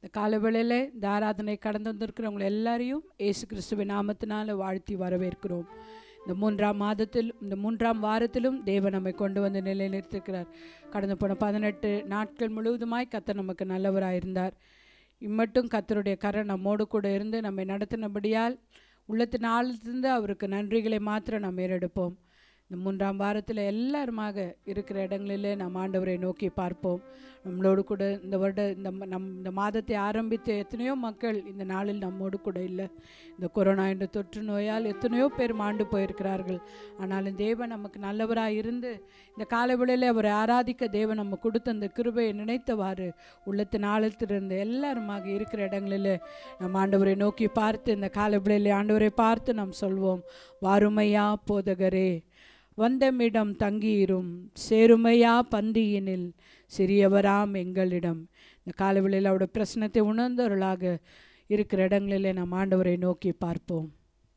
இந்த காலவேளையில் இந்த ஆராதனை கடந்து வந்திருக்கிறவங்க எல்லாரையும் இயேசு கிறிஸ்துவின் நாமத்தினால வாழ்த்தி வரவேற்கிறோம். இந்த மூன்றாம் வாரத்திலும் தேவன் நம்மை கொண்டு வந்து நிலைநிறுத்திருக்கிறார். கடந்து போன 18 நாட்கள் முழுவதுமாய் கர்த்தர் நமக்கு நல்லவராயிருந்தார். இம்மட்டும் கர்த்தருடைய கரம் நம்மோடு கூட இருந்து நம்மை நடத்தினபடியால் உள்ளத்தின் ஆழத்திலிருந்து அவருக்கு நன்றிகளை மாத்திரம் நாம் ஏறெடுப்போம். இந்த மூன்றாம் வாரத்தில் எல்லாருமாக இருக்கிற இடங்களிலே நாம் ஆண்டவரை நோக்கி பார்ப்போம். நம்மளோடு கூட இந்த மாதத்தை ஆரம்பித்த எத்தனையோ மக்கள் இந்த நாளில் நம்மோடு கூட இல்லை. இந்த கொரோனா என்ற தொற்று நோயால் எத்தனையோ பேர் மாண்டு போயிருக்கிறார்கள். ஆனாலும் தேவன் நமக்கு நல்லவராக இருந்து இந்த காலவேளையில் அவரை ஆராதிக்க தேவன் நம்ம கொடுத்த அந்த கிருபையை நினைத்தவாறு உள்ளத்தின் ஆழத்திலிருந்து எல்லாருமாக இருக்கிற இடங்களில் நம்ம ஆண்டவரை நோக்கி பார்த்து இந்த காலவேளையில் ஆண்டவரை பார்த்து நாம் சொல்வோம், வாருமையா போதகரே, வந்தமிடம் தங்கியிரும், சேருமையா பந்தியினில், சிறியவராம் எங்களிடம். இந்த காலவேளையில் அவருடைய பிரசனத்தை உணர்ந்தவர்களாக இருக்கிற இடங்களிலே நாம் ஆண்டவரை நோக்கி பார்ப்போம்.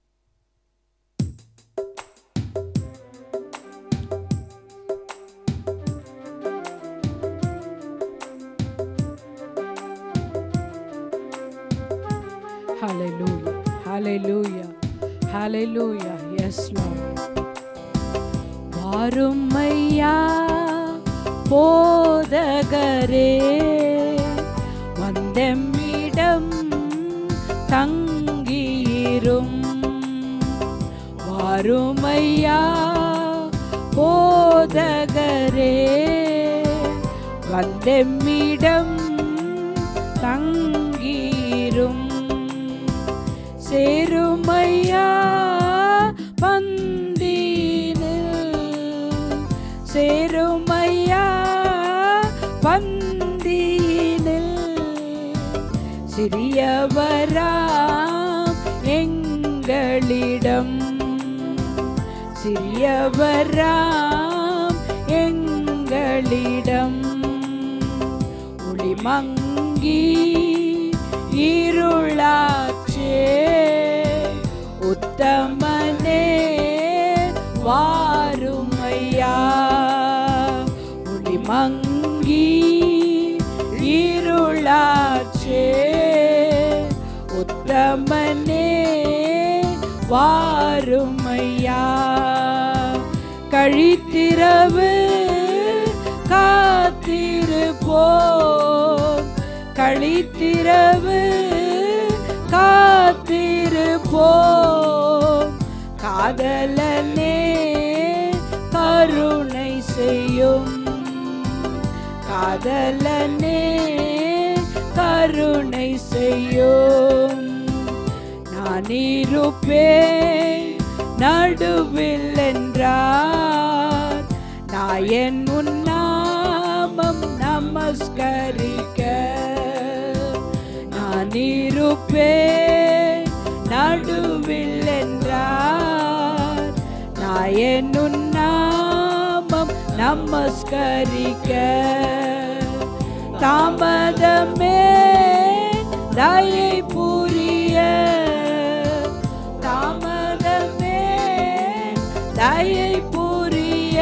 Hallelujah, hallelujah, hallelujah. Yes, Lord. வாருமையா போதகரே, வந்தமிடம் தங்கியிரும், வாருமையா போதகரே, வந்தமிடம் தங்கியிரும், சேருமையா சேருமையா பந்தியினில், சிறியவராம் எங்களிடம், சிறியவராம் எங்களிடம், ஒளிமங்கி இருளாச்சே உத்தமனே வாருமையா, ஒளிமங்கி இருளாச்சே உத்தமனே வாருமையா, கழித்திரவு காத்திருப்போம், கழித்திரவு காத்திருப்போம், காதலனே கருணை செய்யும், காதலனே கருணை செய்யும், நான் இருப்பேன் நடுவில் என்றார், நாயன் உன் நாமம் நமஸ்கரிக்க, நான் இருப்பேன் நடுவில் என்றார், நாயன் உன் நாமம் நமஸ்கரிக்க, தாமதமே தயை புரிய, தாமதமே தயை புரிய,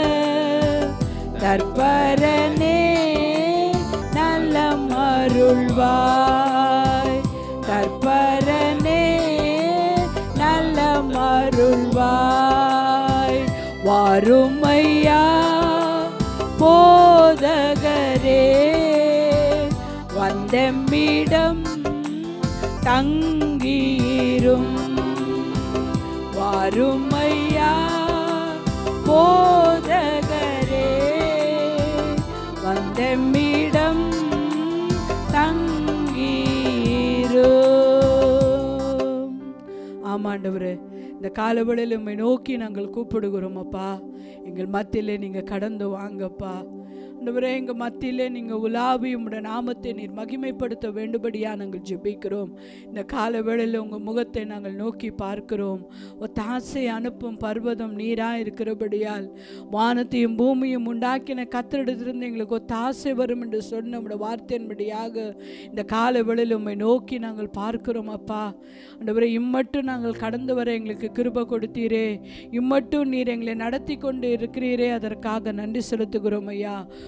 தற்பரனே நல்லம் அருள்வாய், தற்பரனே நல்லம் அருள்வாய், வாருமையா போதகரே, வந்தமிடம் தங்கியிரும், வாருமையா போதகரே, வந்தமிடம் தங்கியிரும். ஆமாண்டவரே, இந்த காலவெளியில் உம்மை நோக்கி நாங்கள் கூப்பிடுகிறோம் அப்பா. எங்கள் மத்தியிலே நீங்கள் கடந்து வாங்கப்பா. ஆண்டவரே, எங்கள் மத்தியிலே நீங்கள் உலாவி உம்முடைய நாமத்தை நீர் மகிமைப்படுத்த வேண்டும்படியாக நாங்கள் ஜெபிக்கிறோம். இந்த காலவேளையில் உங்கள் முகத்தை நாங்கள் நோக்கி பார்க்கிறோம். ஒத்தாசை அனுப்பும் பர்வதம் நீராக இருக்கிறபடியால் வானத்தையும் பூமியும் உண்டாக்கின கர்த்தரிடத்திலிருந்து எங்களுக்கு ஒத்தாசை வரும் என்று சொன்ன நம்முடைய வார்த்தையின்படியாக இந்த காலவேளையில் உம்மை நோக்கி நாங்கள் பார்க்கிறோம் அப்பா. ஆண்டவரே, இம்மட்டும் நாங்கள் கடந்து வர எங்களுக்கு கிருபை கொடுத்தீரே, இம்மட்டும் நீர் எங்களை நடத்தி கொண்டு இருக்கிறீரே, அதற்காக நன்றி செலுத்துகிறோம் ஐயா.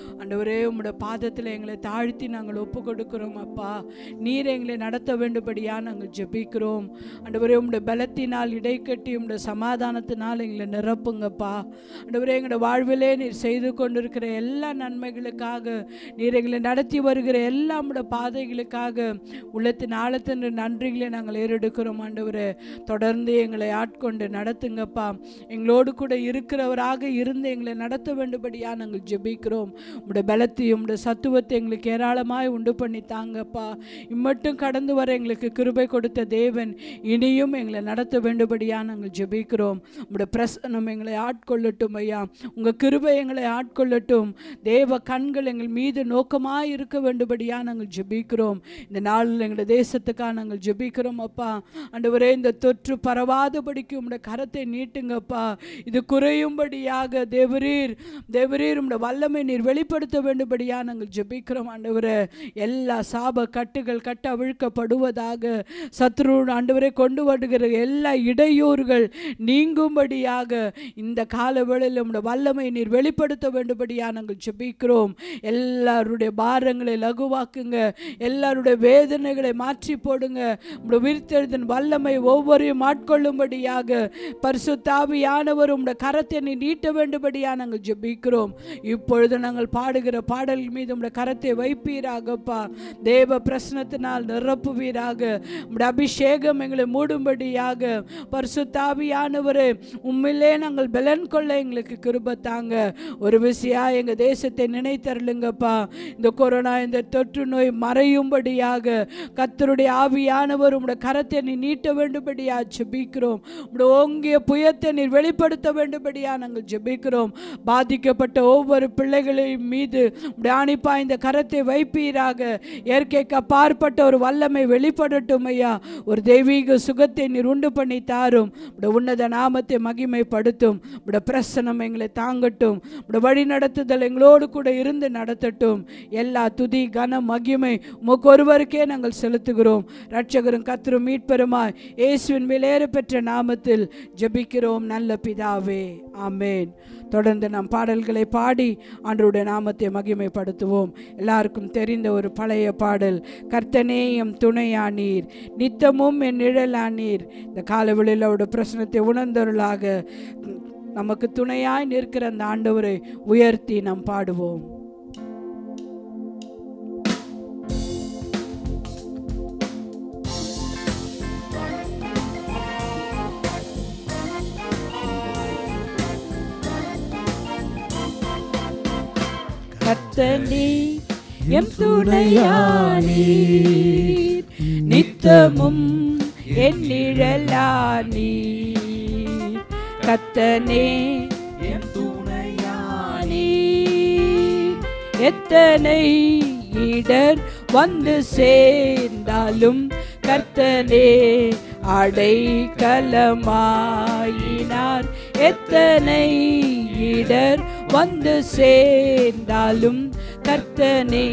ஆண்டவரே, உம்முடைய பாதத்தில் எங்களை தாழ்த்தி நாங்கள் ஒப்பு கொடுக்கிறோம் அப்பா. நீர் எங்களை நடத்த வேண்டும்படியா நாங்கள் ஜெபிக்கிறோம் ஆண்டவரே. உம்முடைய பலத்தினால் இடைக்கட்டி உம்முடைய சமாதானத்தினால் எங்களை நிரப்புங்கப்பா. ஆண்டவரே, எங்களுடைய வாழ்விலே நீர் செய்து கொண்டிருக்கிற எல்லா நன்மைகளுக்காக, நீர் எங்களை நடத்தி வருகிற எல்லா உம்முடைய பாதைகளுக்காக உள்ளத்தின் ஆழத்தின் நன்றிகளை நாங்கள் ஏறெடுக்கிறோம் ஆண்டவரே. தொடர்ந்து எங்களை ஆட்கொண்டு நடத்துங்கப்பா. எங்களோடு கூட இருக்கிறவராக இருந்து எங்களை நடத்த வேண்டும்படியா நாங்கள் ஜெபிக்கிறோம். உம்முடைய பலத்தையும் உம்முடைய சத்துவத்தை எங்களுக்கு ஏராளமாய் உண்டு பண்ணி தாங்கப்பா. இம்மட்டும் கடந்து வர எங்களுக்கு கிருபை கொடுத்த தேவன் இனியும் எங்களை நடத்த வேண்டும்படியா நாங்கள் ஜெபிக்கிறோம். உம்முடைய பிரசன்னம் எங்களை ஆட்கொள்ளட்டும் ஐயா. உங்கள் கிருபை எங்களை ஆட்கொள்ளட்டும். தேவ கண்கள் எங்கள் மீது நோக்கமாய் இருக்க வேண்டும்படியா நாங்கள் ஜெபிக்கிறோம். இந்த நாளில் எங்களுடைய தேசத்துக்காக நாங்கள் ஜெபிக்கிறோம் அப்பா. ஆண்டவரே, இந்த தொற்று பரவாதபடிக்கு உம்முடைய கரத்தை நீட்டுங்கப்பா. இது குறையும்படியாக தேவரீர் உம்முடைய வல்லமை நீர் வெளிப்படுத்த வேண்டும்படியா நாங்கள் ஜெபிக்கிறோம் ஆண்டவரே. எல்லா சாப கட்டுகள் கட்ட அவிழ்க்கப்படுவதாக, சத்ரு ஆண்டவரே கொண்டு வருகிற எல்லா இடையூறுகள் நீங்கும்படியாக இந்த கால வேளையில் உம்முடைய வல்லமை நீர் வெளிப்படுத்த வேண்டும்படியா நாங்கள் ஜெபிக்கிறோம். எல்லாருடைய பாரங்களை லகுவாக்குங்க. எல்லாருடைய வேதனைகளை மாற்றி போடுங்க. உம்முடைய உயிர்த்தெழுதலின் வல்லமை ஒவ்வொருவரையும் ஆட்கொள்ளும்படியாக பரிசுத்த ஆவியானவர் உம்முடைய கரத்தை நீட்ட வேண்டும்படியா நாங்கள் ஜெபிக்கிறோம். இப்பொழுது நாங்கள் பாடுகிற பாடல்கள் மீது உம்முடைய கரத்தை வைப்பீராகப்பா. தேவ பிரசன்னத்தினால் நிரப்புவீராக. உம்முடைய அபிஷேகம் எங்களை மூடும்படியாக பரிசுத்த ஆவியானவரே, உம்மிலே நாங்கள் பலன் கொள்ள எங்களுக்கு கிருபை தாங்க. ஒரு விஷயா எங்கள் தேசத்தை நினைத்தருளுங்கப்பா. இந்த கொரோனா, இந்த தொற்று நோய் மறையும்படியாக கர்த்தருடைய ஆவியானவர் உம்முடைய கரத்தை நீட்ட வேண்டும்படியா ஜெபிக்கிறோம். உம்முடைய ஓங்கிய புயத்தை நீர் வெளிப்படுத்த வேண்டும்படியா நாங்கள் ஜெபிக்கிறோம். பாதிக்கப்பட்ட ஒவ்வொரு பிள்ளைகளின் மீது உம்முடைய ஆணிப்பா இந்த கரத்தை வைப்பீராக. இயற்கைக்கு அப்பாற்பட்ட ஒரு வல்லமை வெளிப்படட்டும் ஐயா. ஒரு தெய்வீக சுகத்தை நீர் உண்டு பண்ணி தாரும். உம்முடைய உன்னத நாமத்தை மகிமைப்படுத்தும். உம்முடைய பிரசன்னம் எங்களை தாங்கட்டும். உம்முடைய வழி நடத்துதல் எங்களோடு கூட இருந்து நடத்தட்டும். எல்லா துதி கன மகிமை உமக்கு ஒருவருக்கே நாங்கள் செலுத்துகிறோம். இரட்சகரும் கர்த்தரும் மீட்பெருமாய் இயேசுவின் விலையேற பெற்ற நாமத்தில் ஜெபிக்கிறோம் நல்ல பிதாவே, ஆமேன். தொடர்ந்து நாம் பாடல்களை பாடி ஆண்டவருடைய நாமத்தை மகிமைப்படுத்துவோம். எல்லாருக்கும் தெரிந்த ஒரு பழைய பாடல், கர்த்தனே எம் துணையானீர், நித்தமும் என் நிழலானீர். இந்த காலவெளியில் அவருடைய பிரசனத்தை உணர்ந்தவர்களாக நமக்கு துணையாய் நிற்கிற அந்த ஆண்டவரை உயர்த்தி நாம் பாடுவோம். கர்த்தனே எம் துணையானீர், நித்தமும் என் நிழலானீர். கர்த்தனே எம் துணையானீர், எத்தனை இடர் வந்து சேர்ந்தாலும் கர்த்தனே அடைக்கலமாயினார். எத்தனை இடர் வந்து சேர்ந்தாலும் கர்த்தனே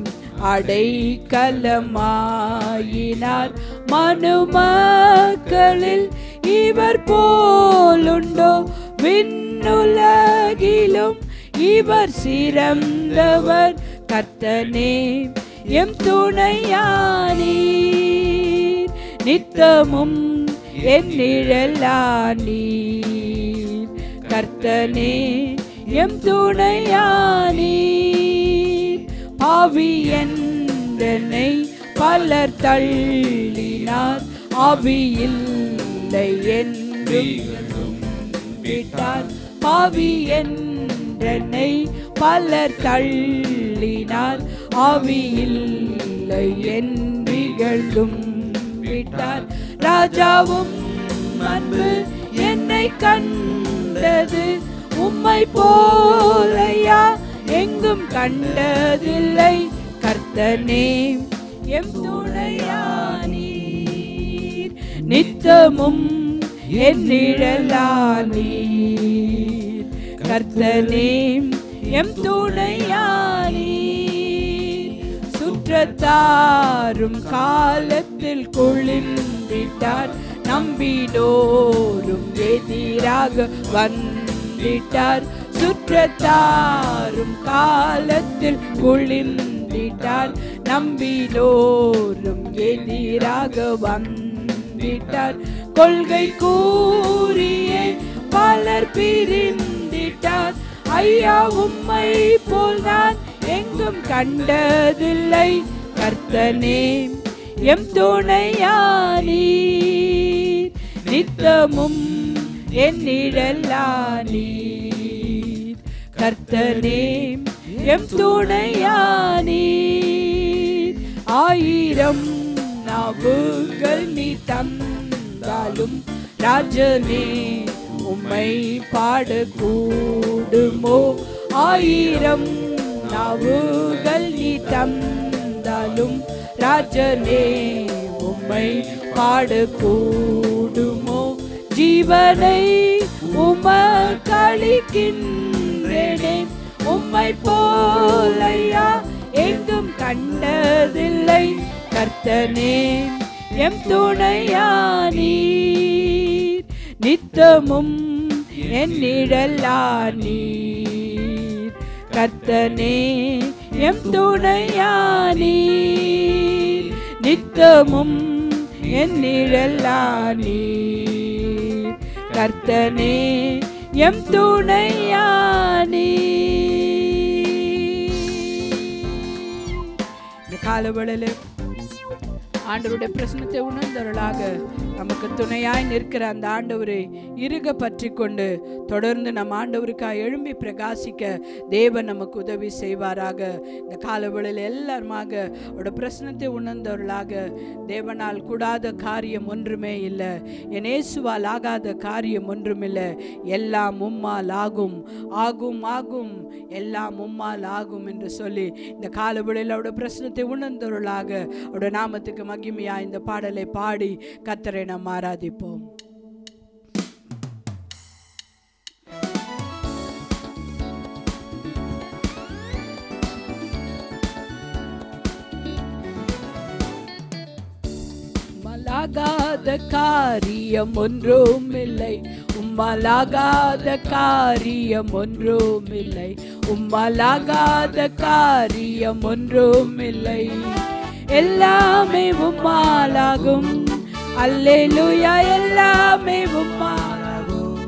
அடைக்கலமாயினார். மனுமக்களில் இவர் போலுண்டோ, விண்ணுலகிலும் இவர் சிறந்தவர். கர்த்தனே எம் துணையானீர், நித்தமும் என் நிழலானீர். கர்த்தனே எம் துணையானீர். பாவி என்றனை பலர் தள்ளினார், ஆவியில்லை என்று விட்டார். பாவி என்றனை பலர் தள்ளினார், ஆவியில்லை என்றிகழும் விட்டார். ராஜாவும் அன்பு என்னை கண்டது, உம்மை போலையா எங்கும் கண்டதில்லை. கர்த்தனே எம் துணையானீர், நித்தமும் என் நிழலானீர். கர்த்தனே எம் துணையானீர். சுற்றத்தாரும் காலத்தில் குளிர்ந்திட்டார், நம்பினோரும் எதிராக வந்திட்டார். சுற்றத்தாரும் காலத்தில் குளிர்ந்திட்டார். நம்பினோரும் எதிராக வந்திட்டார். கொள்கை கூறியே பலர் பிரிந்திட்டார். ஐயா உம்மை போல் நான் எங்கும் கண்டதில்லை. கர்த்தனே எம் துணையானீர். நித்தமும் என் நிழலானீர். கர்த்தனே எம் துணையானீர். ஆயிரம் நாவுகள் நீ தந்தாலும் ராஜனே உம்மை பாடக்கூடுமோ? ஆயிரம் நாவுகள் நீ தந்தாலும் ராஜனே உம்மை பாடக்கூடுமோ? ஜீவனை உமக்களிக்கின்றேனே, உம்மை போலையா எங்கும் கண்டதில்லை. கர்த்தனே எம் துணையானீர். நித்தமும் என் நிழலானீர். கர்த்தனே எம் துணையானீர். நித்தமும் என் நிழலானீர். கர்த்தனே எம் துணையானீர். இந்த காலவெளியிலே ஆண்டவருடைய பிரசன்னத்தை உணர்ந்தவர்களாக நமக்கு துணையாய் நிற்கிற அந்த ஆண்டவரை இறுக பற்றி கொண்டு தொடர்ந்து நம் ஆண்டவருக்காக எழும்பி பிரகாசிக்க தேவன் நமக்கு உதவி செய்வாராக. இந்த காலவெளியில் எல்லாருமாக அவருடைய பிரசன்னத்தை உணர்ந்தவர்களாக தேவனால் கூடாத காரியம் ஒன்றுமே இல்லை, என் இயேசுவால் ஆகாத காரியம் ஒன்றுமில்லை. எல்லாம் உம்மால் ஆகும், ஆகும் ஆகும், எல்லாம் உம்மால் ஆகும் என்று சொல்லி இந்த காலவெளியில் அவருடைய பிரசன்னத்தை உணர்ந்தவர்களாக அவருடைய நாமத்துக்கு மகிமையா இந்த பாடலை பாடி கர்த்தரை நாம் ஆராதிப்போம். உம்மாலாகாத காரியம் ஒன்றும் இல்லை, உம்மாலாகாத காரியம் ஒன்றும் இல்லை, உம்மாலாகாத காரியம் ஒன்றும் இல்லை. எல்லாமே உம்மாலாகும், அல்லேலூயா, எல்லாமே உம்மாலாகும்.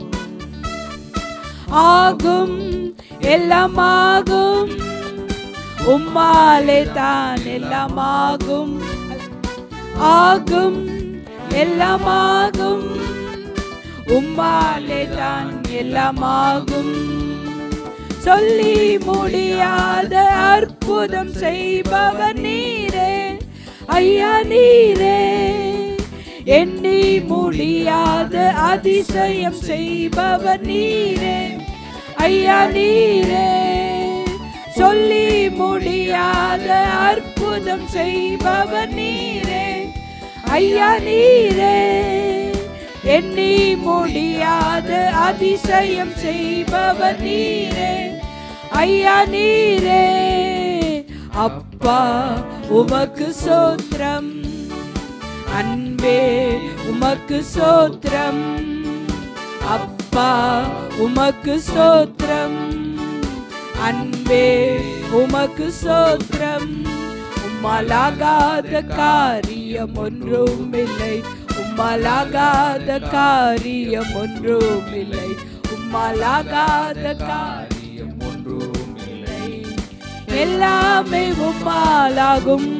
ஆகும், எல்லாம் ஆகும், உம்மாலே தான் எல்லாம் ஆகும். ஆகும், எல்லாம் ஆகும், உம்மாலே தான் எல்லாம் ஆகும். சொல்லி முடியாத அற்புதம் செய்பவர் நீரே ஐயா, நீரே. எண்ணி முடியாத அதிசயம் செய்பவர் நீரே ஐயா, நீரே. சொல்லி முடியாத அற்புதம் செய்பவர் நீரே ஐயா, நீரே. எண்ணி முடியாத அதிசயம் செய்பவர் நீரே ஐயா, நீரே. அப்பா உமக்கு சோத்திரம், அன்பே உமக்கு சோத்திரம். அப்பா உமக்கு சோத்திரம், அன்பே உமக்கு சோத்திரம். உம்மாலாகாத காரியம் ஒன்றும் இல்லை, உம்மாலாகாத காரியம் ஒன்றும் இல்லை, உம்மாலாகாத காரியம் ஒன்றும் இல்லை. எல்லாமே உம்மாலாகும்,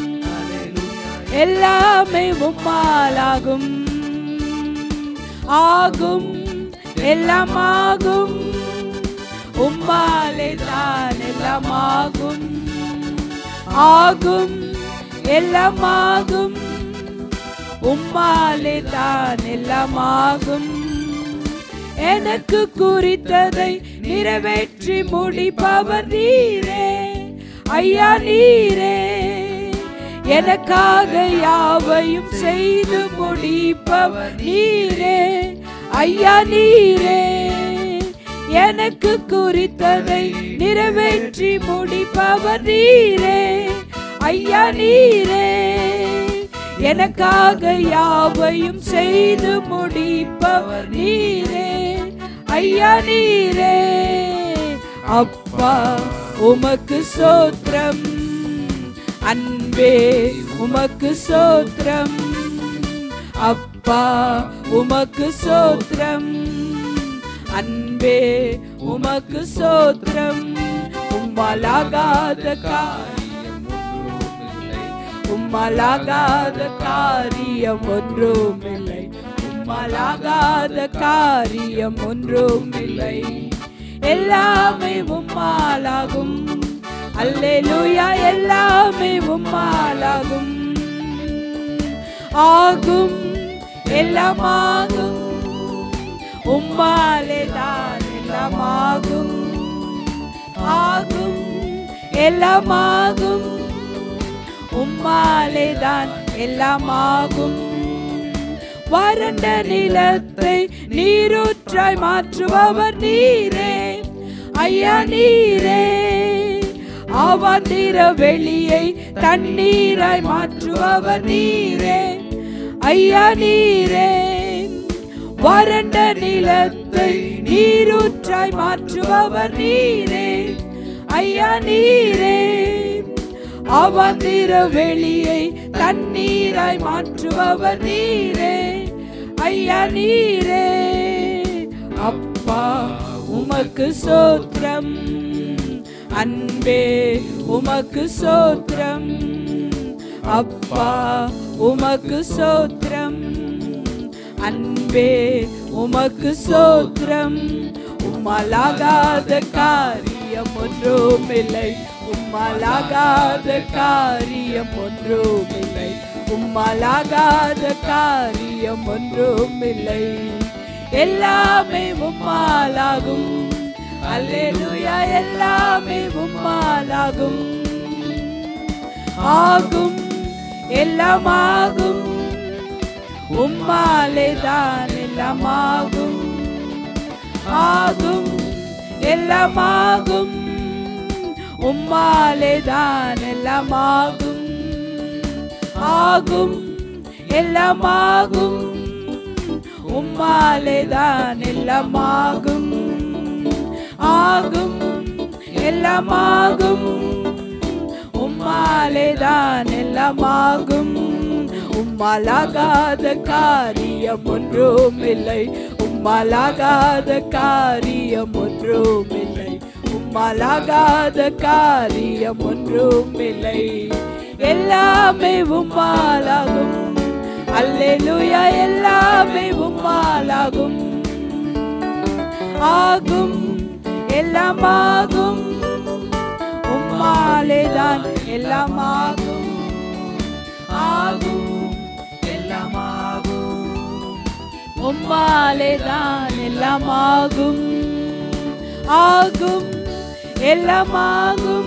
எல்லாமே உம்மாலாகும். ஆகும், எல்லாம் ஆகும், உம்மாலே தான் எல்லாம் ஆகும். ஆகும், எல்லாம் ஆகும், உம்மாலே தான் எல்லாம் ஆகும். எனக்கு குறித்ததை நிறைவேற்றி முடிப்பவர் நீரே ஐயா, நீரே. எனக்காக யாவையும் செய்து முடிப்பவர் நீரே ஐயா, நீரே. எனக்கு குறித்ததை நிறைவேற்றி முடிப்பவர் நீரே ஐயா, நீரே. எனக்காக யாவையும் செய்து முடிப்பவர் நீரே ஐயா, நீரே. அப்பா உமக்கு ஸ்தோத்திரம், அன்பே உமக்கு ஸ்தோத்திரம், அப்பா உமக்கு ஸ்தோத்திரம், அன்பே உமக்கு ஸ்தோத்திரம். உம்மாலாகாத காரியம் ஒன்றுமில்லை, உம்மாலாகாத காரியம் ஒன்றுமில்லை, உம்மாலாகாத காரியம் ஒன்றுமில்லை. எல்லாமே உம்மாலாகும், அல்லேலூயா, எல்லாமே உம்மாலாகும். ஆகும், எல்லாமாகும், உம்மாலேதான் எல்லாமாகும். ஆகும், எல்லாமாகும், உம்மாலேதான் எல்லாமாகும். வறண்ட நிலத்தை நீரூற்றாய் மாற்றுபவர் நீரே ஐயா, நீரே. அவாந்திர வெளியை தண்ணீராய் மாற்றுபவர் நீரே ஐயா, நீரே. வறண்ட நிலத்தை நீரூற்றாய் மாற்றுபவர் நீரே ஐயா, நீரே. அவாந்திர வெளியை தண்ணீராய் மாற்றுபவர் நீரே ஐயா, நீரே. அப்பா உமக்கு ஸ்தோத்திரம், அன்பே உமக்கு ஸ்தோத்திரம், அப்பா உமக்கு ஸ்தோத்திரம், அன்பே உமக்கு ஸ்தோத்திரம். உம்மாலாகாத காரியம் ஒன்றுமில்லை, உம்மாலாகாத காரியம் ஒன்றுமில்லை, உம்மாலாகாத காரியம் ஒன்றுமில்லை. எல்லாமே உம்மாலாகும், அல்லேலூயா, எல்லாமே உம்மாலாகும். ஆகும், எல்லாமாகும், உம்மாலேதான் எல்லாமாகும். ஆகும், எல்லாமாகும், உம்மாலேதான் எல்லாமாகும். ஆகும், எல்லாமாகும், உம்மாலேதான் எல்லாமாகும். ஆகும், எல்லாமாகும், உம்மாலேதான் எல்லாமாகும். உம்மாலாகாத காரியம் ஒன்றுமில்லை, உம்மாலாகாத காரியம் ஒன்றுமில்லை, உம்மாலாகாத காரியம் ஒன்றுமில்லை. எல்லாமே உம்மாலாகும், அல்லேலூயா, எல்லாமே உம்மாலாகும். ஆகும், எல்லாமாகும், உம்மாலேதான் எல்லாமாகும். ஆகும், எல்லாமாகும், உம்மாலேதான் எல்லாமாகும். ஆகும், எல்லாமாகும்,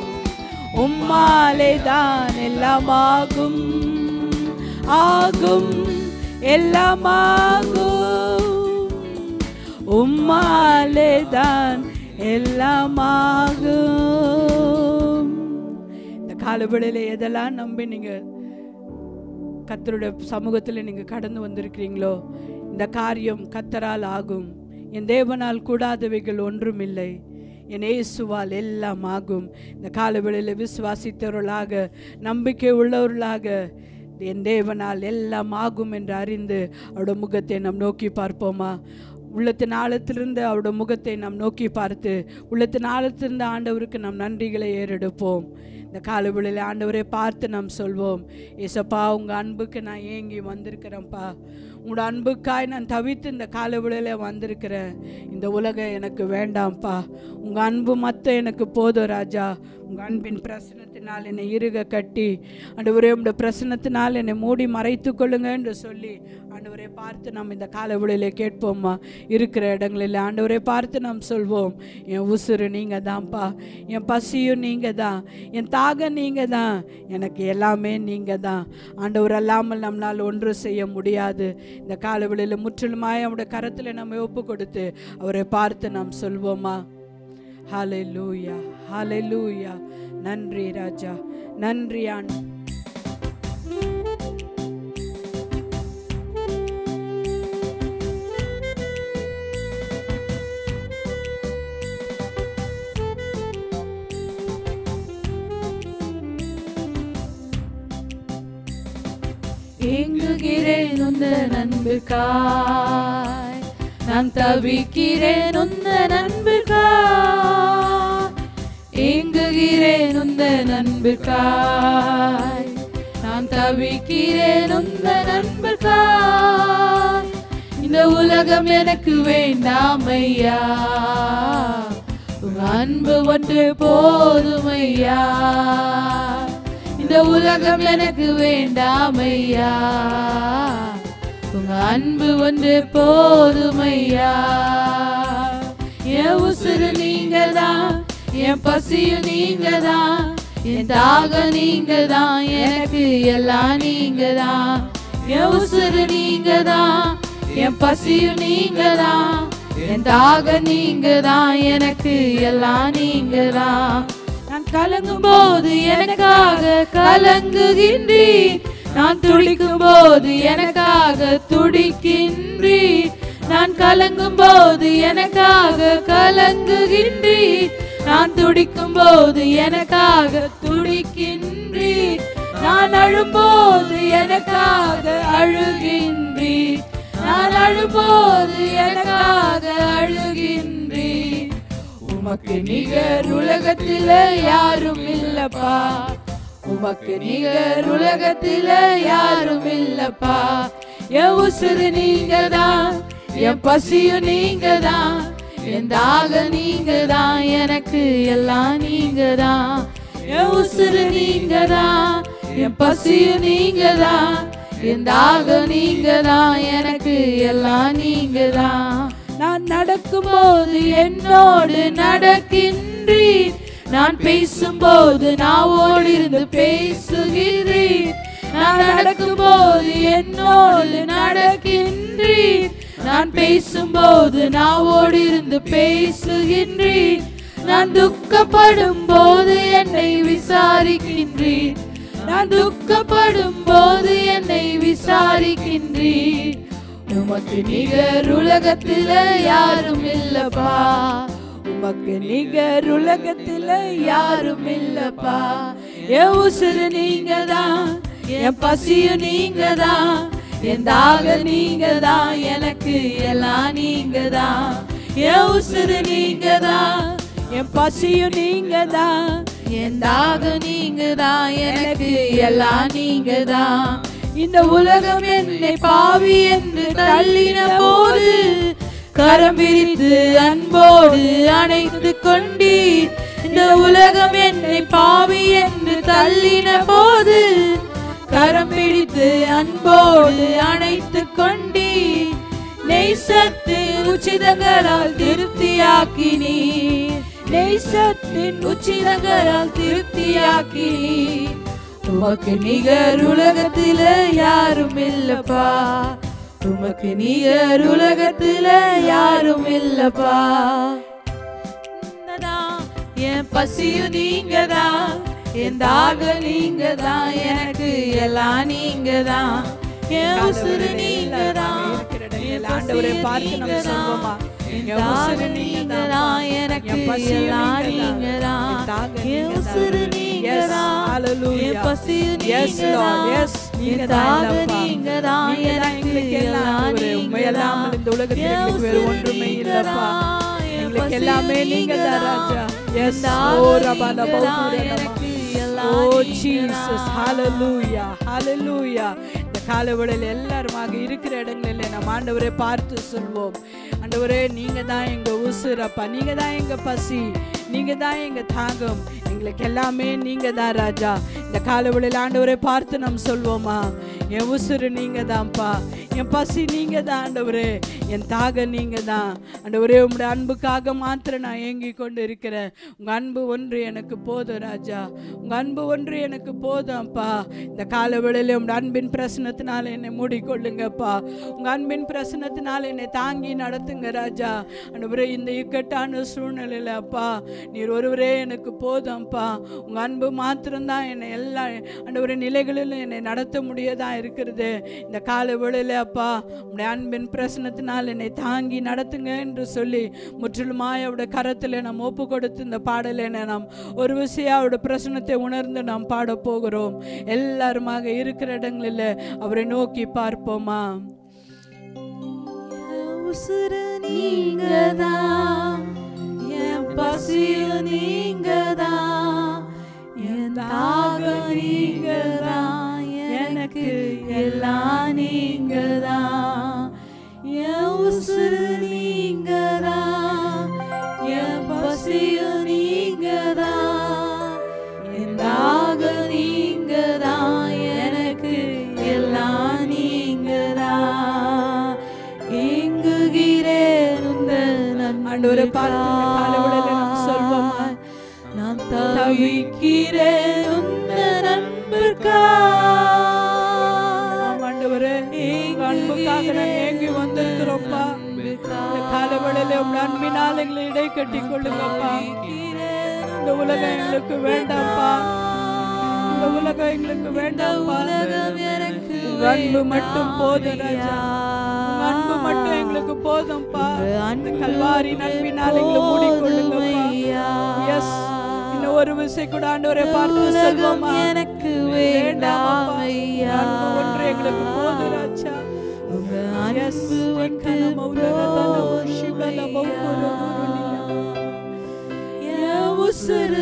உம்மாலேதான் எல்லாமாகும். ஆகும், எல்லாமாகும், உம்மாலேதான் எல்லாமாகும். இந்த காலவெளியில எதெல்லாம் நம்பி நீங்க கர்த்தருடைய சமூகத்தில் நீங்க கடந்து வந்திருக்கிறீங்களோ, இந்த காரியம் கர்த்தரால் ஆகும். என் தேவனால் கூடாதவைகள் ஒன்றுமில்லை, என் இயேசுவால் எல்லாம் ஆகும். இந்த காலவெளியில் விசுவாசித்தவர்களாக, நம்பிக்கை உள்ளவர்களாக, என் தேவனால் எல்லாம் ஆகும் என்று அறிந்து அவருடைய முகத்தை நாம் நோக்கி பார்ப்போமா? உள்ளத்தின் ஆழத்திலிருந்து அவருடைய முகத்தை நாம் நோக்கி பார்த்து, உள்ளத்தின் ஆழத்திலிருந்து ஆண்டவருக்கு நாம் நன்றிகளை ஏறெடுப்போம். இந்த காலவெளியில் ஆண்டவரை பார்த்து நாம் சொல்வோம், ஏசப்பா உங்கள் அன்புக்கு நான் ஏங்கி வந்திருக்கிறேன்ப்பா, உங்களோட அன்புக்காய் நான் தவித்து இந்த காலவெளியில் வந்திருக்கிறேன். இந்த உலகம் எனக்கு வேண்டாம்ப்பா, உங்கள் அன்பு மற்ற எனக்கு போதும் ராஜா. உங்கள் அன்பின் பிரசனத்தினால் என்னை இறுக கட்டி ஆண்டவரே உங்களுடைய பிரசனத்தினால் என்னை மூடி மறைத்து கொள்ளுங்க என்று சொல்லி ஆண்டவரை பார்த்து நாம் இந்த காலவெளியில் கேட்போம்மா. இருக்கிற இடங்களில் ஆண்டவரை பார்த்து நாம் சொல்வோம், என் உசுறு நீங்கள் தான்ப்பா, என் பசியும் நீங்கள் தான், என் தாகம் நீங்கள் தான், எனக்கு எல்லாமே நீங்கள் தான். ஆண்டவர் அல்லாமல் நம்மளால் ஒன்று செய்ய முடியாது. இந்த காலவெளியில் முற்றிலுமாய் அவருடைய கரத்தில் நம்ம ஒப்பு கொடுத்து அவரை பார்த்து நாம் சொல்வோமா? ஹல்லேலூயா, ஹல்லேலூயா. நன்றி ராஜா, நன்றி ஆண்டவரே. ஏங்குகிறேன் உந்தன் அன்புக்காய், நான் தவிக்கிறேன் உந்தன் அன்புக்காய், ஏங்குகிறேன் உந்தன் அன்புக்காய், நான் தவிக்கிறேன் உந்தன் அன்புக்காய். இந்த உலகம் எனக்கு வேண்டாம் ஐயா, உங்க அன்பு ஒன்று போதும் ஐயா. இந்த உலகம் எனக்கு வேண்டாம் ஐயா, உங்க அன்பு ஒன்று போதும் ஐயா. என் உசுறு நீங்கதான், என் பசியும் நீங்கதான், என் தாகம் நீங்கதான், எனக்கு எல்லாம் நீங்கதான். என் உசுறு நீங்கதான், என் பசியும் நீங்கதான், என் தாகம் நீங்கதான், எனக்கு எல்லாம் நீங்கதான். நான் கலங்கும் போது எனக்காக கலங்குகின்றீர், நான் துடிக்கும் போது எனக்காக துடிக்கின்றீர். நான் கலங்கும் போது எனக்காக கலங்குகின்றீர், நான் துடிக்கும் போது எனக்காக துடிக்கின்றீர். நான் அழும்போது எனக்காக அழுகின்றீர், நான் அழும்போது எனக்காக அழுகின்றீர். உமக்கு நிகர் உலகத்தில யாரும் இல்லப்பா, உமக்கு நிகர் உலகத்தில யாரும் இல்லப்பா. என் உசுறு நீங்கதான், என் பசியும் நீங்கதான், என் தாகம் நீங்கதான், எனக்கு எல்லாம் நீங்கதான். என் உசுறு நீங்கதான், என் பசியும் நீங்கதான், என் தாகம் நீங்கதான், எனக்கு எல்லாம் நீங்கதான். நான் நடக்கும் போது என்னோடு நடக்கின்றீர், நான் பேசும்போது நாவோடு இருந்து பேசுகிறீர். நான் நடக்கும் போது என்னோடு நடக்கின்றீர், நான் பேசும்போது நாவோடு இருந்து பேசுகின்றீர். நான் துக்கப்படும் போது என்னை விசாரிக்கின்றீர், நான் துக்கப்படும் போது என்னை விசாரிக்கின்றீர். உமக்கு நிகர் உலகத்தில யாரும் இல்லப்பா, உமக்கு நிகர் உலகத்தில யாரும் இல்லப்பா. என் உசுறு நீங்கதான், என் பசியும் நீங்கதான், என் தாகம் நீங்கதான், எனக்கு எல்லாம் நீங்கதான். என் உசுறு நீங்கதான், என் பசியும் நீங்கதான், என் தாகம் நீங்கதான், எனக்கு எல்லாம் நீங்கதான். இந்த உலகம் என்னை பாவி என்று தள்ளின போது கரம் விரித்து அன்போடு அணைத்து கொண்டீர். இந்த உலகம் என்னை பாவி என்று தள்ளின போது கரம் பிடித்து அன்போடு அணைத்து கொண்டீர். நேசத்தின் உச்சிதங்களால் திருப்தியாக்கினீர், நேசத்தின் உச்சிதங்களால் திருப்தியாக்கினீர். உமக்கு நிகர் உலகத்தில யாரும் இல்லப்பா, உமக்கு நிகர் உலகத்தில யாரும் இல்லப்பா. என் பசியும் நீங்கதான், என் தாகம் நீங்கதான், எனக்கு எல்லாம் நீங்கதான். என் உசுறு நீங்கதான், ஆண்டவரை பார்த்து நம்ம சொல்வோமா, என் உசுறு நீங்கதான், எனக்கு எல்லாம் நீங்கதான். என் உசுறு நீங்கதான், என் பசியும் நீங்கதான், என் தாகம் நீங்கதான், எனக்கு எல்லாம் நீங்கதான். இந்த உலகத்தில் எங்களுக்கு வேறு ஒன்றுமே இல்லப்பா, எங்களுக்கு எல்லாமே நீங்கதான் ராஜா. எஸ் ஓ ரபா ஓ ஜீசஸ், ஹalleluya ஹalleluya. இந்த காலவெளியில் எல்லாருமாக இருக்கிற இடங்களில் நம்ம ஆண்டவரை பார்த்து சொல்வோம், ஆண்டவரே நீங்க தான் எங்க உசுரப்பா, நீங்க தான் எங்க பசி, நீங்க தான் எங்க தாகம், எங்களுக்கு எல்லாமே நீங்க தான் ராஜா. இந்த காலவெளியில் ஆண்டவரை பார்த்து நம்ம சொல்வோமா, என் உசுறு நீங்க தான்ப்பா, என் பசி நீங்க தான் ஆண்டவரே, என் தாகம் நீங்க தான் ஆண்டவரே. உங்களுடைய அன்புக்காக மாத்திரம் நான் ஏங்கி கொண்டு இருக்கிறேன். உங்க அன்பு ஒன்று எனக்கு போதும் ராஜா, உங்க அன்பு ஒன்று எனக்கு போதும்ப்பா. இந்த காலவெளியில் உங்களுடைய அன்பின் பிரசனத்தினால என்னை மூடிக்கொள்ளுங்கப்பா, உங்க அன்பின் பிரசனத்தினால என்னை தாங்கி நடத்துங்க ராஜா. ஆண்டவரே இந்த இக்கட்டான சூழ்நிலையில அப்பா நீர் ஒருவரே எனக்கு போதும்ப்பா, உங்க அன்பு மாத்திரம்தான் என்னை எல்லா ஆண்டவரே நிலைகளிலும் என்னை நடத்த முடியதா இருக்கிறது. இந்த காலவெளியில் அப்பா உடைய அன்பின் பிரசனத்தினால் என்னை தாங்கி நடத்துங்க என்று சொல்லி முற்றிலுமாய் அவருடைய கரத்தில் நாம் ஒப்பு கொடுத்து இந்த பாடலை நாம் ஒரு விஷயம் அவருடைய பிரசனத்தை உணர்ந்து நாம் பாட போகிறோம். எல்லாருமாக இருக்கிற இடங்களில் அவரை நோக்கி பார்ப்போமா. உசுரு நீங்கதான், என் பசியும் நீங்கதான், என் தாகம் நீங்கதான், எனக்கு எல்லாம் நீங்கதான். என் உசுரு நீங்கதான், என் பசியும் நீங்கதான், என் தாகம் நீங்கதான், எனக்கு எல்லாம் நீங்கதான். ஆண்டவரை பார்த்து காலவெளியில நாம் சொல்வோமா, நான் தவிக்கிறேன் உந்தன் அன்பிற்காக. ஆண்டவரே அன்புக்காக நான் ஏங்கி வந்திருக்கிறோம்ப்பா. இந்த காலவெளியில உங்க அன்பினால் எங்களை இடை கட்டி கொள்ளுங்கப்பா. இந்த உலகம் எங்களுக்கு வேண்டாம்ப்பா, இந்த உலகம் எங்களுக்கு வேண்டாம்ப்பா. அன்பு மட்டும் போதும் ராஜா, அன்பு மட்டும் எங்களுக்கு போதும்பா. அந்த கல்வாரி அன்பினால் எங்களை மூடிக்கொள்ளுங்கப்பா. எஸ், இன்னும் ஒரு விஷயம் கூட ஆண்டவரை பார்த்து சொல்வோமா, எனக்கு வேண்டாம் ஐயா, அன்பு ஒன்று எங்களுக்கு போதும் ராஜா. எஸ், உசுரு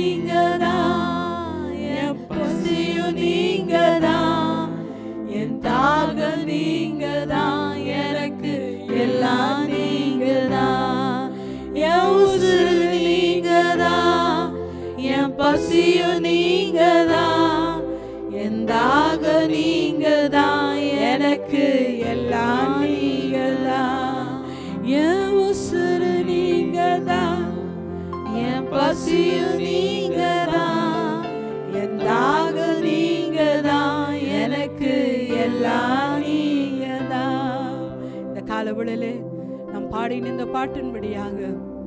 நீங்கதான், என் பசியும் நீங்கதான், என் தாகம் நீங்கதான், எனக்கு எல்லாம் நீங்கதான். என் உசுரு நீங்கதான், என் பசியும் நீங்கதான், என் தாகம் நீங்கதான், எனக்கு எல்லாம் நீங்கதான். என் உசுரு நீங்கதான், என் பசியும் நீங்கதான், என் தாகம் நீங்கதான், எனக்கு எல்லாம் நீங்கதான். இந்த காலவெளியிலே நாம் பாடின இந்த பாட்டின்படியாக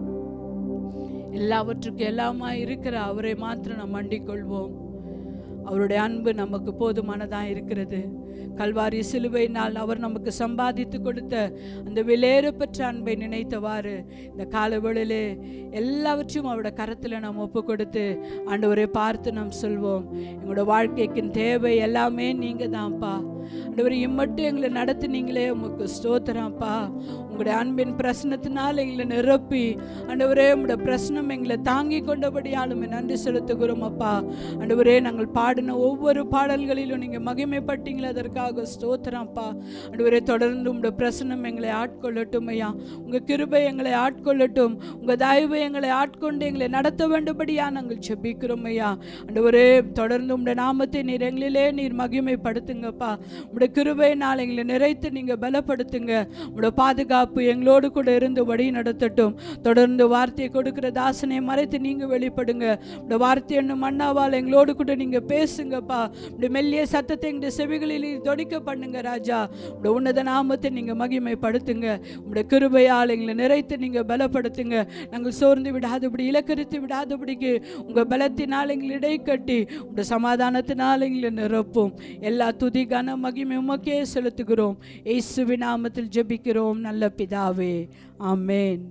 எல்லாவற்றுக்கும் எல்லாமா இருக்கிற அவரை மாத்திரம் நாம் மண்டிக் கொள்வோம். அவருடைய அன்பு நமக்கு போதுமானதாக இருக்கிறது. கல்வாரி சிலுவையினால் அவர் நமக்கு சம்பாதித்து கொடுத்த அந்த விலையேறப்பெற்ற அன்பை நினைத்தவாறு இந்த காலவெளியிலே எல்லாவற்றையும் அவருடைய கரத்தில் நாம் ஒப்பு கொடுத்து ஆண்டவரை பார்த்து நாம் சொல்வோம், எங்களோட வாழ்க்கைக்கு தேவை எல்லாமே நீங்கள் தான்ப்பா. ஆண்டவரை இம்மட்டும் எங்களை நடத்துனீங்களே, உமக்கு ஸ்தோத்திரம்ப்பா. உங்களுடைய அன்பின் பிரசனத்தினால் எங்களை நிரப்பி ஆண்டவரே உங்களுடைய பிரசனம் எங்களை தாங்கி கொண்டபடியாலும் நன்றி செலுத்துகிறோம் அப்பா. ஆண்டவரே நாங்கள் பாடின ஒவ்வொரு பாடல்களிலும் நீங்கள் மகிமைப்பட்டீங்களே, அதற்காக ஸ்தோத்திரம்ப்பா. ஆண்டவரே தொடர்ந்து உங்களுடைய பிரசனம் எங்களை ஆட்கொள்ளட்டும் ஐயா. உங்கள் கிருபை எங்களை ஆட்கொள்ளட்டும், உங்கள் தயவு எங்களை ஆட்கொண்டு எங்களை நடத்த வேண்டும்படியா நாங்கள் செபிக்கிறோம் ஐயா. ஆண்டவரே தொடர்ந்து உங்களுடைய நாமத்தை நீர் எங்களிலே நீர் மகிமைப்படுத்துங்கப்பா. உங்களுடைய கிருபையினால் எங்களை நிறைத்து நீங்கள் பலப்படுத்துங்க. உங்களுடைய பாதுகாப்பு எங்களோடு கூட இருந்து வழி நடத்தட்டும். தொடர்ந்து வார்த்தையை கொடுக்கிற தாசனை மறைத்து நீங்கள் வெளிப்படுங்க. உங்களுடைய வார்த்தை என்னும் மன்னாவால் எங்களோடு கூட நீங்கள் பேசுங்கப்பா. உங்களுடைய மெல்லிய சத்தத்தை எங்களுடைய செவிகளில் தொடிக்க பண்ணுங்க ராஜா. உங்களுடைய உன்னத நாமத்தை நீங்கள் மகிமைப்படுத்துங்க. உங்களுடைய கிருபையால் எங்களை நிறைத்து நீங்கள் பலப்படுத்துங்க. நாங்கள் சோர்ந்து விடாதபடி இலக்கரித்து விடாதபடிக்கு உங்கள் பலத்தினால் எங்களை இடை கட்டி உங்களுடைய சமாதானத்தினால் எங்களை நிரப்பும். எல்லா துதி கன மகிமை உமக்கே செலுத்துகிறோம். இயேசுவின் நாமத்தில் ஜெபிக்கிறோம் நல்ல பிதாவே, ஆமென்.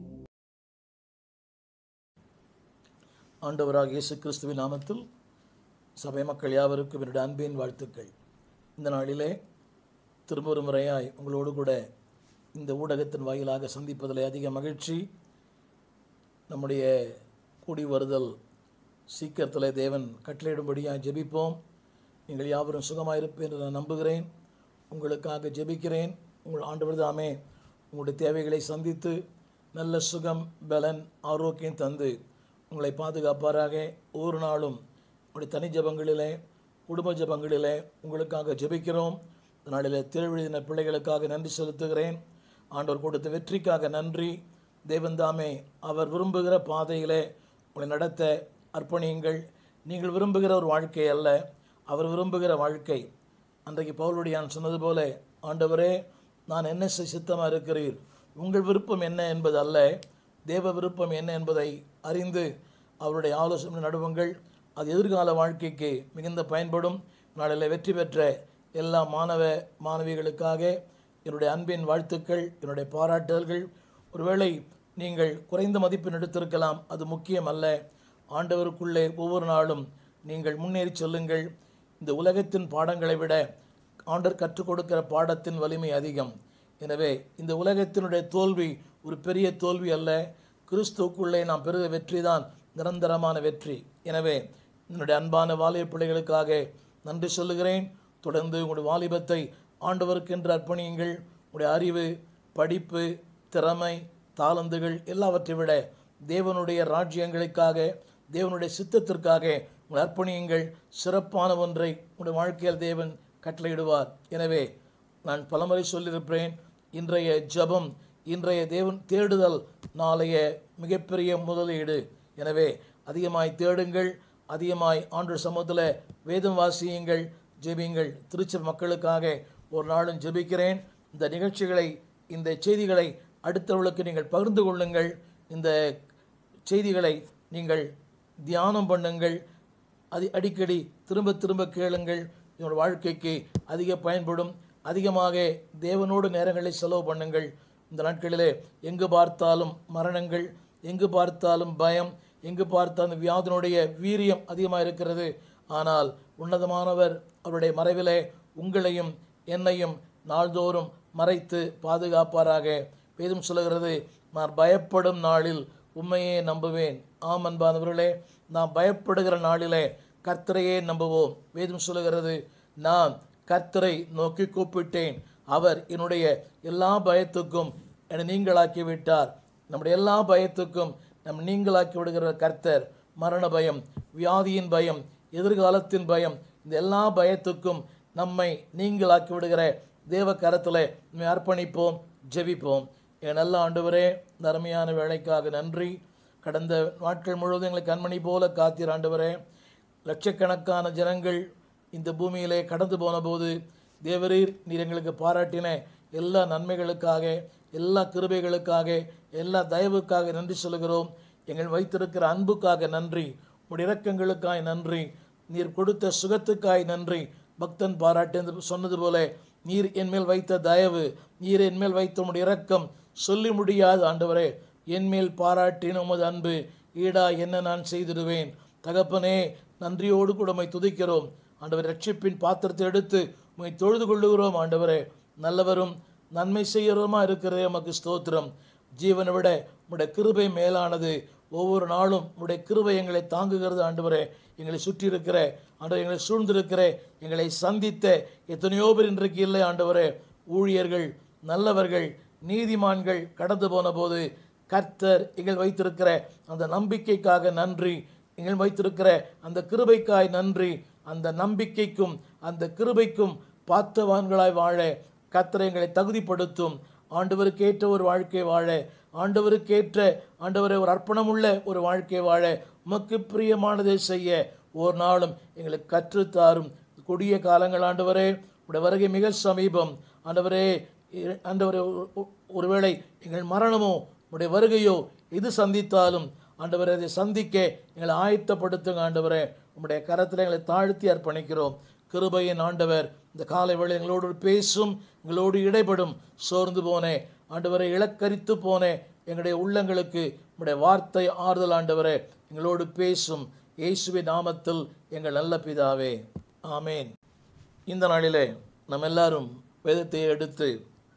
ஆண்டவராக இயேசு கிறிஸ்துவின் நாமத்தில் சபை மக்கள் யாவருக்கும் என்னுடைய அன்பின் வாழ்த்துக்கள். இந்த நாளிலே திரும்ப ஒரு முறையாய் உங்களோடு கூட இந்த ஊடகத்தின் வாயிலாக சந்திப்பதில் அதிக மகிழ்ச்சி. நம்முடைய கூடி வருதல் சீக்கிரத்தில் தேவன் கட்டளையிடும்படியாக ஜெபிப்போம். நீங்கள் யாவரும் சுகமாயிருப்பேன் என்று நான் நம்புகிறேன். உங்களுக்காக ஜெபிக்கிறேன். உங்கள் ஆண்டவர் தாமே உங்களுடைய தேவைகளை சந்தித்து நல்ல சுகம், பலன், ஆரோக்கியம் தந்து உங்களை பாதுகாப்பாராக. ஒவ்வொரு நாளும் உங்களுடைய தனி ஜபங்களிலே, குடும்ப ஜபங்களிலே உங்களுக்காக ஜெபிக்கிறோம். இந்த நாளில் திருவிழின பிள்ளைகளுக்காக நன்றி செலுத்துகிறேன். ஆண்டவர் கொடுத்த வெற்றிக்காக நன்றி. தேவன்தாமே அவர் விரும்புகிற பாதையிலே உங்களை நடத்த அர்ப்பணியுங்கள். நீங்கள் விரும்புகிற ஒரு வாழ்க்கை அல்ல, அவர் விரும்புகிற வாழ்க்கை. அன்றைக்கு பவுலுடையான் சொன்னது போல, ஆண்டவரே நான் என்ன சித்தமாக இருக்கிறீர், உங்கள் விருப்பம் என்ன என்பது அல்ல, தேவ விருப்பம் என்ன என்பதை அறிந்து அவருடைய ஆலோசனை நடுவுங்கள். அது எதிர்கால வாழ்க்கைக்கு மிகுந்த பயன்படும். நாளில் வெற்றி பெற்ற எல்லா மாணவ மாணவிகளுக்காக என்னுடைய அன்பின் வாழ்த்துக்கள், என்னுடைய பாராட்டுதல்கள். ஒருவேளை நீங்கள் குறைந்த மதிப்பெண் எடுத்திருக்கலாம், அது முக்கியம் அல்ல. ஆண்டவருக்குள்ளே ஒவ்வொரு நாளும் நீங்கள் முன்னேறி செல்லுங்கள். இந்த உலகத்தின் பாடங்களை விட ஆண்டவர் கற்றுக் கொடுக்கிற பாடத்தின் வலிமை அதிகம். எனவே இந்த உலகத்தினுடைய தோல்வி ஒரு பெரிய தோல்வி அல்ல. கிறிஸ்துவுக்குள்ளே நாம் பெறுகிற வெற்றி தான் நிரந்தரமான வெற்றி. எனவே என்னுடைய அன்பான வாலிப பிள்ளைகளுக்காக நன்றி சொல்லுகிறேன். தொடர்ந்து உங்களுடைய வாலிபத்தை ஆண்டவருக்கென்று அர்ப்பணியுங்கள். உங்களுடைய அறிவு, படிப்பு, திறமை, தாளந்துகள் எல்லாவற்றை விட தேவனுடைய ராஜ்யங்களுக்காக, தேவனுடைய சித்தத்திற்காக உங்களை அர்ப்பணியுங்கள். சிறப்பான ஒன்றை உங்களுடைய வாழ்க்கையில் தேவன் கட்டளையிடுவார். எனவே நான் பலமுறை சொல்லியிருப்பேன், இன்றைய ஜெபம், இன்றைய தேவன் தேடுதல் நாளைய மிகப்பெரிய முதலீடு. எனவே அதிகமாய் தேடுங்கள், அதிகமாய் ஆண்டவர் சமூகத்தில் வேதம் வாசியுங்கள், ஜெபியுங்கள். திருச்சி மக்களுக்காக ஒரு நாளும் ஜெபிக்கிறேன். இந்த நிகழ்ச்சிகளை, இந்த செய்திகளை அடுத்தவர்களுக்கு நீங்கள் பகிர்ந்து கொள்ளுங்கள். இந்த செய்திகளை நீங்கள் தியானம் பண்ணுங்கள். அடிக்கடி திரும்ப திரும்ப கேளுங்கள். என்னோட வாழ்க்கைக்கு அதிக பயன்படும். அதிகமாக தேவனோடு நேரங்களை செலவு பண்ணுங்கள். இந்த நாட்களிலே எங்கு பார்த்தாலும் மரணங்கள், எங்கு பார்த்தாலும் பயம், எங்கு பார்த்தாலும் வியாதினுடைய வீரியம் அதிகமாக இருக்கிறது. ஆனால் உன்னதமானவர் அவருடைய மறைவிலே உங்களையும் என்னையும் நாள்தோறும் மறைத்து பாதுகாப்பாராக. வேதம் சொல்லுகிறது, நான் பயப்படும் நாளில் உண்மையே நம்புவேன். ஆம் அன்பானவர்களே, நாம் பயப்படுகிற நாளிலே கர்த்தரையே நம்புவோம். வேதம் சொல்லுகிறது, நான் கர்த்தரை நோக்கி கூப்பிட்டேன், அவர் என்னுடைய எல்லா பயத்துக்கும் என்னை நீங்களாக்கி விட்டார். நம்முடைய எல்லா பயத்துக்கும் நம் நீங்களாக்கி விடுகிற கர்த்தர். மரண பயம், வியாதியின் பயம், எதிர்காலத்தின் பயம், இந்த எல்லா பயத்துக்கும் நம்மை நீங்களாக்கி விடுகிற தேவ கரத்தில் நம்மை அர்ப்பணிப்போம், ஜெபிப்போம். என் நல்ல ஆண்டவரே, இந்த அருமையான வேலைக்காக நன்றி. கடந்த நாட்கள் முழுவதும் எங்களை கண்மணி போல காத்தீர் ஆண்டவரே. லட்சக்கணக்கான ஜனங்கள் இந்த பூமியிலே கடந்து போன போது தேவரீர் நீர் எங்களுக்கு பாராட்டின எல்லா நன்மைகளுக்காக, எல்லா கிருபைகளுக்காக, எல்லா தயவுக்காக நன்றி சொல்கிறோம். எங்கள் வைத்திருக்கிற அன்புக்காக நன்றி, உடைய இரக்கங்களுக்காய் நன்றி, நீர் கொடுத்த சுகத்துக்காய் நன்றி. பக்தன் பாராட்டு சொன்னது போல, நீர் என்மேல் வைத்த தயவு, நீர் என்மேல் வைத்த உடைய இரக்கம் சொல்லி முடியாது ஆண்டவரே. என்மேல் பாராட்டின உமது அன்பு ஈடா என்ன நான் செய்திடுவேன். தகப்பனே, நன்றியோடு கூட உம்மை துதிக்கிறோம் ஆண்டவர். ரட்சிப்பின் பாத்திரத்தை எடுத்து உம்மை தொழுது கொள்ளுகிறோம் ஆண்டவரே. நல்லவரும் நன்மை செய்கிறோமா இருக்கிறதே, உமக்கு ஸ்தோத்திரம். ஜீவனை விட உம்முடைய கிருபை மேலானது. ஒவ்வொரு நாளும் உம்முடைய கிருபை எங்களை தாங்குகிறது ஆண்டவரே. எங்களை சுற்றி இருக்கிற ஆண்டவர், எங்களை சூழ்ந்திருக்கிற, எங்களை சந்தித்த எத்தனையோ பேர் இன்றைக்கு இல்லை ஆண்டவரே. ஊழியர்கள், நல்லவர்கள், நீதிமான்கள் கடந்து போன போது கர்த்தர் எங்கள் வைத்திருக்கிற அந்த நம்பிக்கைக்காக நன்றி. எங்கள் வைத்திருக்கிற அந்த கிருபைக்காய் நன்றி. அந்த நம்பிக்கைக்கும் அந்த கிருபைக்கும் பாத்தவான்களாய் வாழ கர்த்தர் எங்களை தகுதிப்படுத்தும். ஆண்டவருக்கு ஏற்ற ஒரு வாழ்க்கை வாழ, ஆண்டவருக்கு ஏற்ற ஆண்டவரை ஒரு அர்ப்பணமுள்ள ஒரு வாழ்க்கை வாழ, உமக்கு பிரியமானதை செய்ய ஒரு நாளும் எங்களுக்கு கற்றுத்தாரும். கொடிய காலங்கள் ஆண்டவரே, உடைய வருகை மிக சமீபம் ஆண்டவரே. ஆண்டவரே, ஒருவேளை எங்கள் மரணமோ உடைய வருகையோ எது சந்தித்தாலும் ஆண்டவரே, அதை சந்திக்க எங்களை ஆயத்தப்படுத்துங்க ஆண்டவரே. உம்முடைய கரத்தில் எங்களை தாழ்த்தி அர்ப்பணிக்கிறோம். கிருபையின் ஆண்டவர் இந்த காலை வேளை எங்களோடு பேசும், எங்களோடு இடைப்படும். சோர்ந்து போனே ஆண்டவரை, இலக்கரித்து போனே எங்களுடைய உள்ளங்களுக்கு உம்முடைய வார்த்தை ஆறுதல் ஆண்டவரே. எங்களோடு பேசும். இயேசுவின் நாமத்தில் எங்கள் நல்ல பிதாவே, ஆமேன். இந்த நாளிலே நம்ம எல்லாரும் வேதத்தை எடுத்து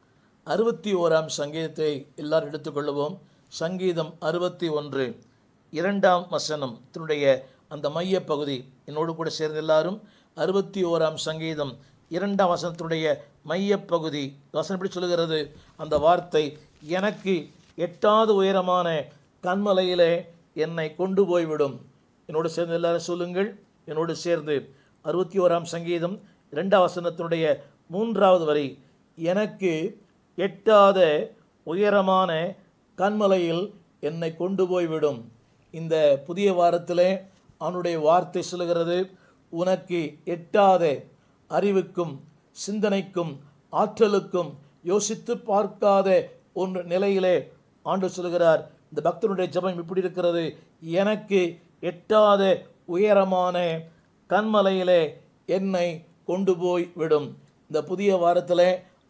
61ஆம் சங்கீதத்தை எல்லாரும் எடுத்துக்கொள்ளுவோம். சங்கீதம் 61 2ஆம் வசனம் தன்னுடைய அந்த மைய பகுதி என்னோடு கூட சேர்ந்து எல்லாரும் 61ஆம் சங்கீதம் 2ஆம் வசனத்தினுடைய மைய பகுதி வசனம் எப்படி சொல்லுகிறது? அந்த வார்த்தை, எனக்கு எட்டாத உயரமான கன்மலையிலே என்னை கொண்டு போய்விடும். என்னோடு சேர்ந்து எல்லாரும் சொல்லுங்கள். என்னோடு சேர்ந்து 61ஆம் சங்கீதம் 2ஆம் வசனத்தினுடைய 3வது வரி, எனக்கு எட்டாத உயரமான கன்மலையில் என்னை கொண்டு போய்விடும். இந்த புதிய வாரத்திலே அவனுடைய வார்த்தை சொல்லுகிறது, உனக்கு எட்டாத அறிவுக்கும் சிந்தனைக்கும் ஆற்றலுக்கும் யோசித்து பார்க்காத ஒன்று நிலையிலே ஆண்டவர் சொல்லுகிறார். இந்த பக்தனுடைய ஜெபம் இப்படி இருக்கிறது, எனக்கு எட்டாத உயரமான கன்மலையிலே என்னை கொண்டு போய் விடும். இந்த புதிய வாரத்தில்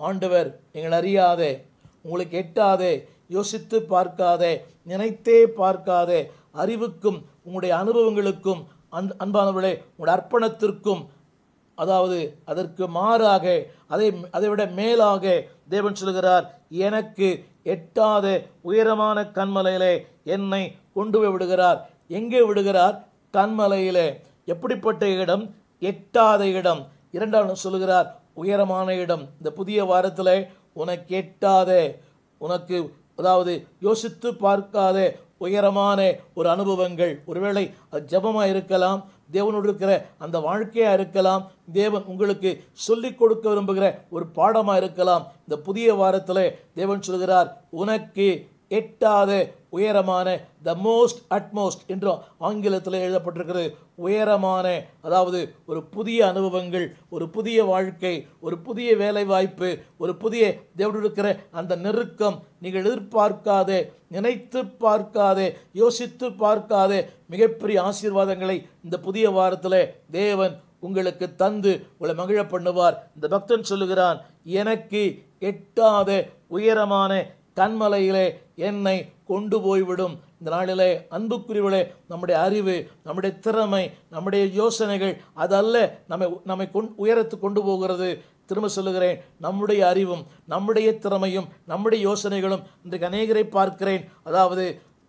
ஆண்டவர் நீங்கள் அறியாதே, உங்களுக்கு எட்டாதே, யோசித்து பார்க்காதே, நினைத்தே பார்க்காதே அறிவுக்கும் உங்களுடைய அனுபவங்களுக்கும் அன்பானவர்களே உங்களுடைய அர்ப்பணத்திற்கும், அதாவது அதற்கு மாறாக அதைவிட மேலாக தேவன் சொல்கிறார், எனக்கு எட்டாத உயரமான கன்மலையிலே என்னை கொண்டு போய் விடுகிறார். எங்கே விடுகிறார்? கன்மலையிலே. எப்படிப்பட்ட இடம்? எட்டாத இடம். இரண்டாவது சொல்லுகிறார் உயரமான இடம். இந்த புதிய வாரத்தில் உனக்கு எட்டாத, உனக்கு அதாவது யோசித்து பார்க்காத உயரமான ஒரு அனுபவங்கள், ஒருவேளை அது ஜபமாக இருக்கலாம், தேவனோடு இருக்கிற அந்த வாழ்க்கையாக இருக்கலாம், தேவன் உங்களுக்கு சொல்லிக் கொடுக்க விரும்புகிற ஒரு பாடமாக இருக்கலாம். இந்த புதிய வாரத்தில் தேவன் சொல்கிறார், உனக்கு எட்டாத உயரமான, த மோஸ்ட் அட்மோஸ்ட் என்று ஆங்கிலத்தில் எழுதப்பட்டிருக்கிறது. உயரமான, அதாவது ஒரு புதிய அனுபவங்கள், ஒரு புதிய வாழ்க்கை, ஒரு புதிய வேலை வாய்ப்பு, ஒரு புதிய தேவனோடு இருக்கிற அந்த நெருக்கம், நீங்கள் எதிர்பார்க்காதே, நினைத்து பார்க்காதே, யோசித்து பார்க்காதே மிகப்பெரிய ஆசீர்வாதங்களை இந்த புதிய வாரத்தில் தேவன் உங்களுக்கு தந்து உங்களை மகிழ பண்ணுவார். இந்த பக்தன் சொல்லுகிறான், எனக்கு எட்டாத உயரமான கன்மலையிலே என்னை கொண்டு போய்விடும். இந்த நாளிலே அன்புக்குரியவர்களே, நம்முடைய அறிவு, நம்முடைய திறமை, நம்முடைய யோசனைகள் அதல்ல நம்மை உயரத்து கொண்டு போகிறது. திரும்ப சொல்லுகிறேன், நம்முடைய அறிவும் நம்முடைய திறமையும் நம்முடைய யோசனைகளும் இன்றைக்கு அநேகரை பார்க்கிறேன். அதாவது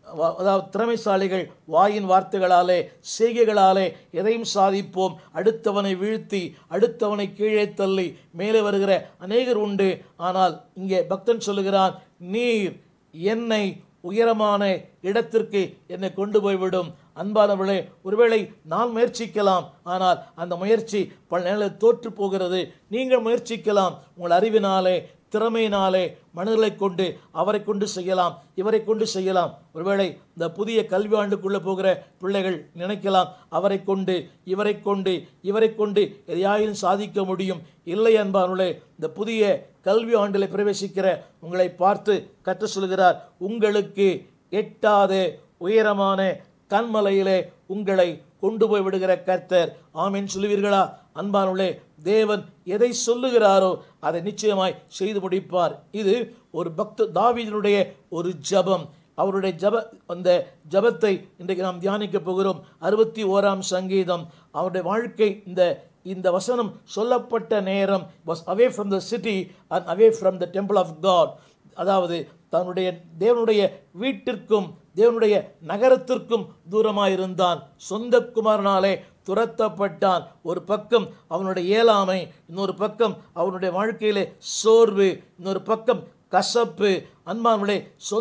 திறமைசாலிகள் வாயின் வார்த்தைகளாலே செய்கைகளாலே எதையும் சாதிப்போம், அடுத்தவனை வீழ்த்தி அடுத்தவனை கீழே தள்ளி மேலே வருகிற அநேகர் உண்டு. ஆனால் இங்கே பக்தன் சொல்லுகிறான், நீர் என்னை உயரமான இடத்திற்கு என்னை கொண்டு போய்விடும். அன்பானவர்களே, ஒருவேளை நான் முயற்சிக்கலாம், ஆனால் அந்த முயற்சி பல நேரங்களில் தோற்று போகிறது. நீங்கள் முயற்சிக்கலாம், உங்கள் அறிவினாலே திறமையினாலே மனிதர்களை கொண்டு அவரை கொண்டு செய்யலாம், இவரை கொண்டு செய்யலாம். ஒருவேளை இந்த புதிய கல்வி ஆண்டுக்குள்ளே போகிற பிள்ளைகள் நினைக்கலாம், அவரை கொண்டு இவரை கொண்டு இவரை கொண்டு எதையாயிலும் சாதிக்க முடியும். இல்லை அன்பானவர்களே, இந்த புதிய கல்வி ஆண்டில் பிரவேசிக்கிற உங்களை பார்த்து கற்று சொல்கிறார், உங்களுக்கு எட்டாத உயரமான கன்மலையிலே உங்களை கொண்டு போய் விடுகிற கர்த்தர். ஆமீன் சொல்லுவீர்களா? அன்பானவர்களே, தேவன் எதை சொல்லுகிறாரோ அதை நிச்சயமாய் செய்து முடிப்பார். இது ஒரு தாவீதினுடைய ஒரு ஜபம். அவருடைய அந்த ஜபத்தை இன்றைக்கு நாம் தியானிக்க போகிறோம். 61ஆம் சங்கீதம். அவருடைய வாழ்க்கை, இந்த வசனம் சொல்லப்பட்ட நேரம் was away from the city and away from the temple of God. அதாவது தன்னுடைய தேவனுடைய வீட்டிற்கும் தேவனுடைய நகரத்திற்கும் தூரமாயிருந்தான். சொந்த குமாரனாலே துரத்தப்பட்டான். ஒரு பக்கம் அவனுடைய இயலாமை, இன்னொரு பக்கம் அவனுடைய வாழ்க்கையிலே சோர்வு, இன்னொரு பக்கம் கசப்பு. அன்பானவர்களே,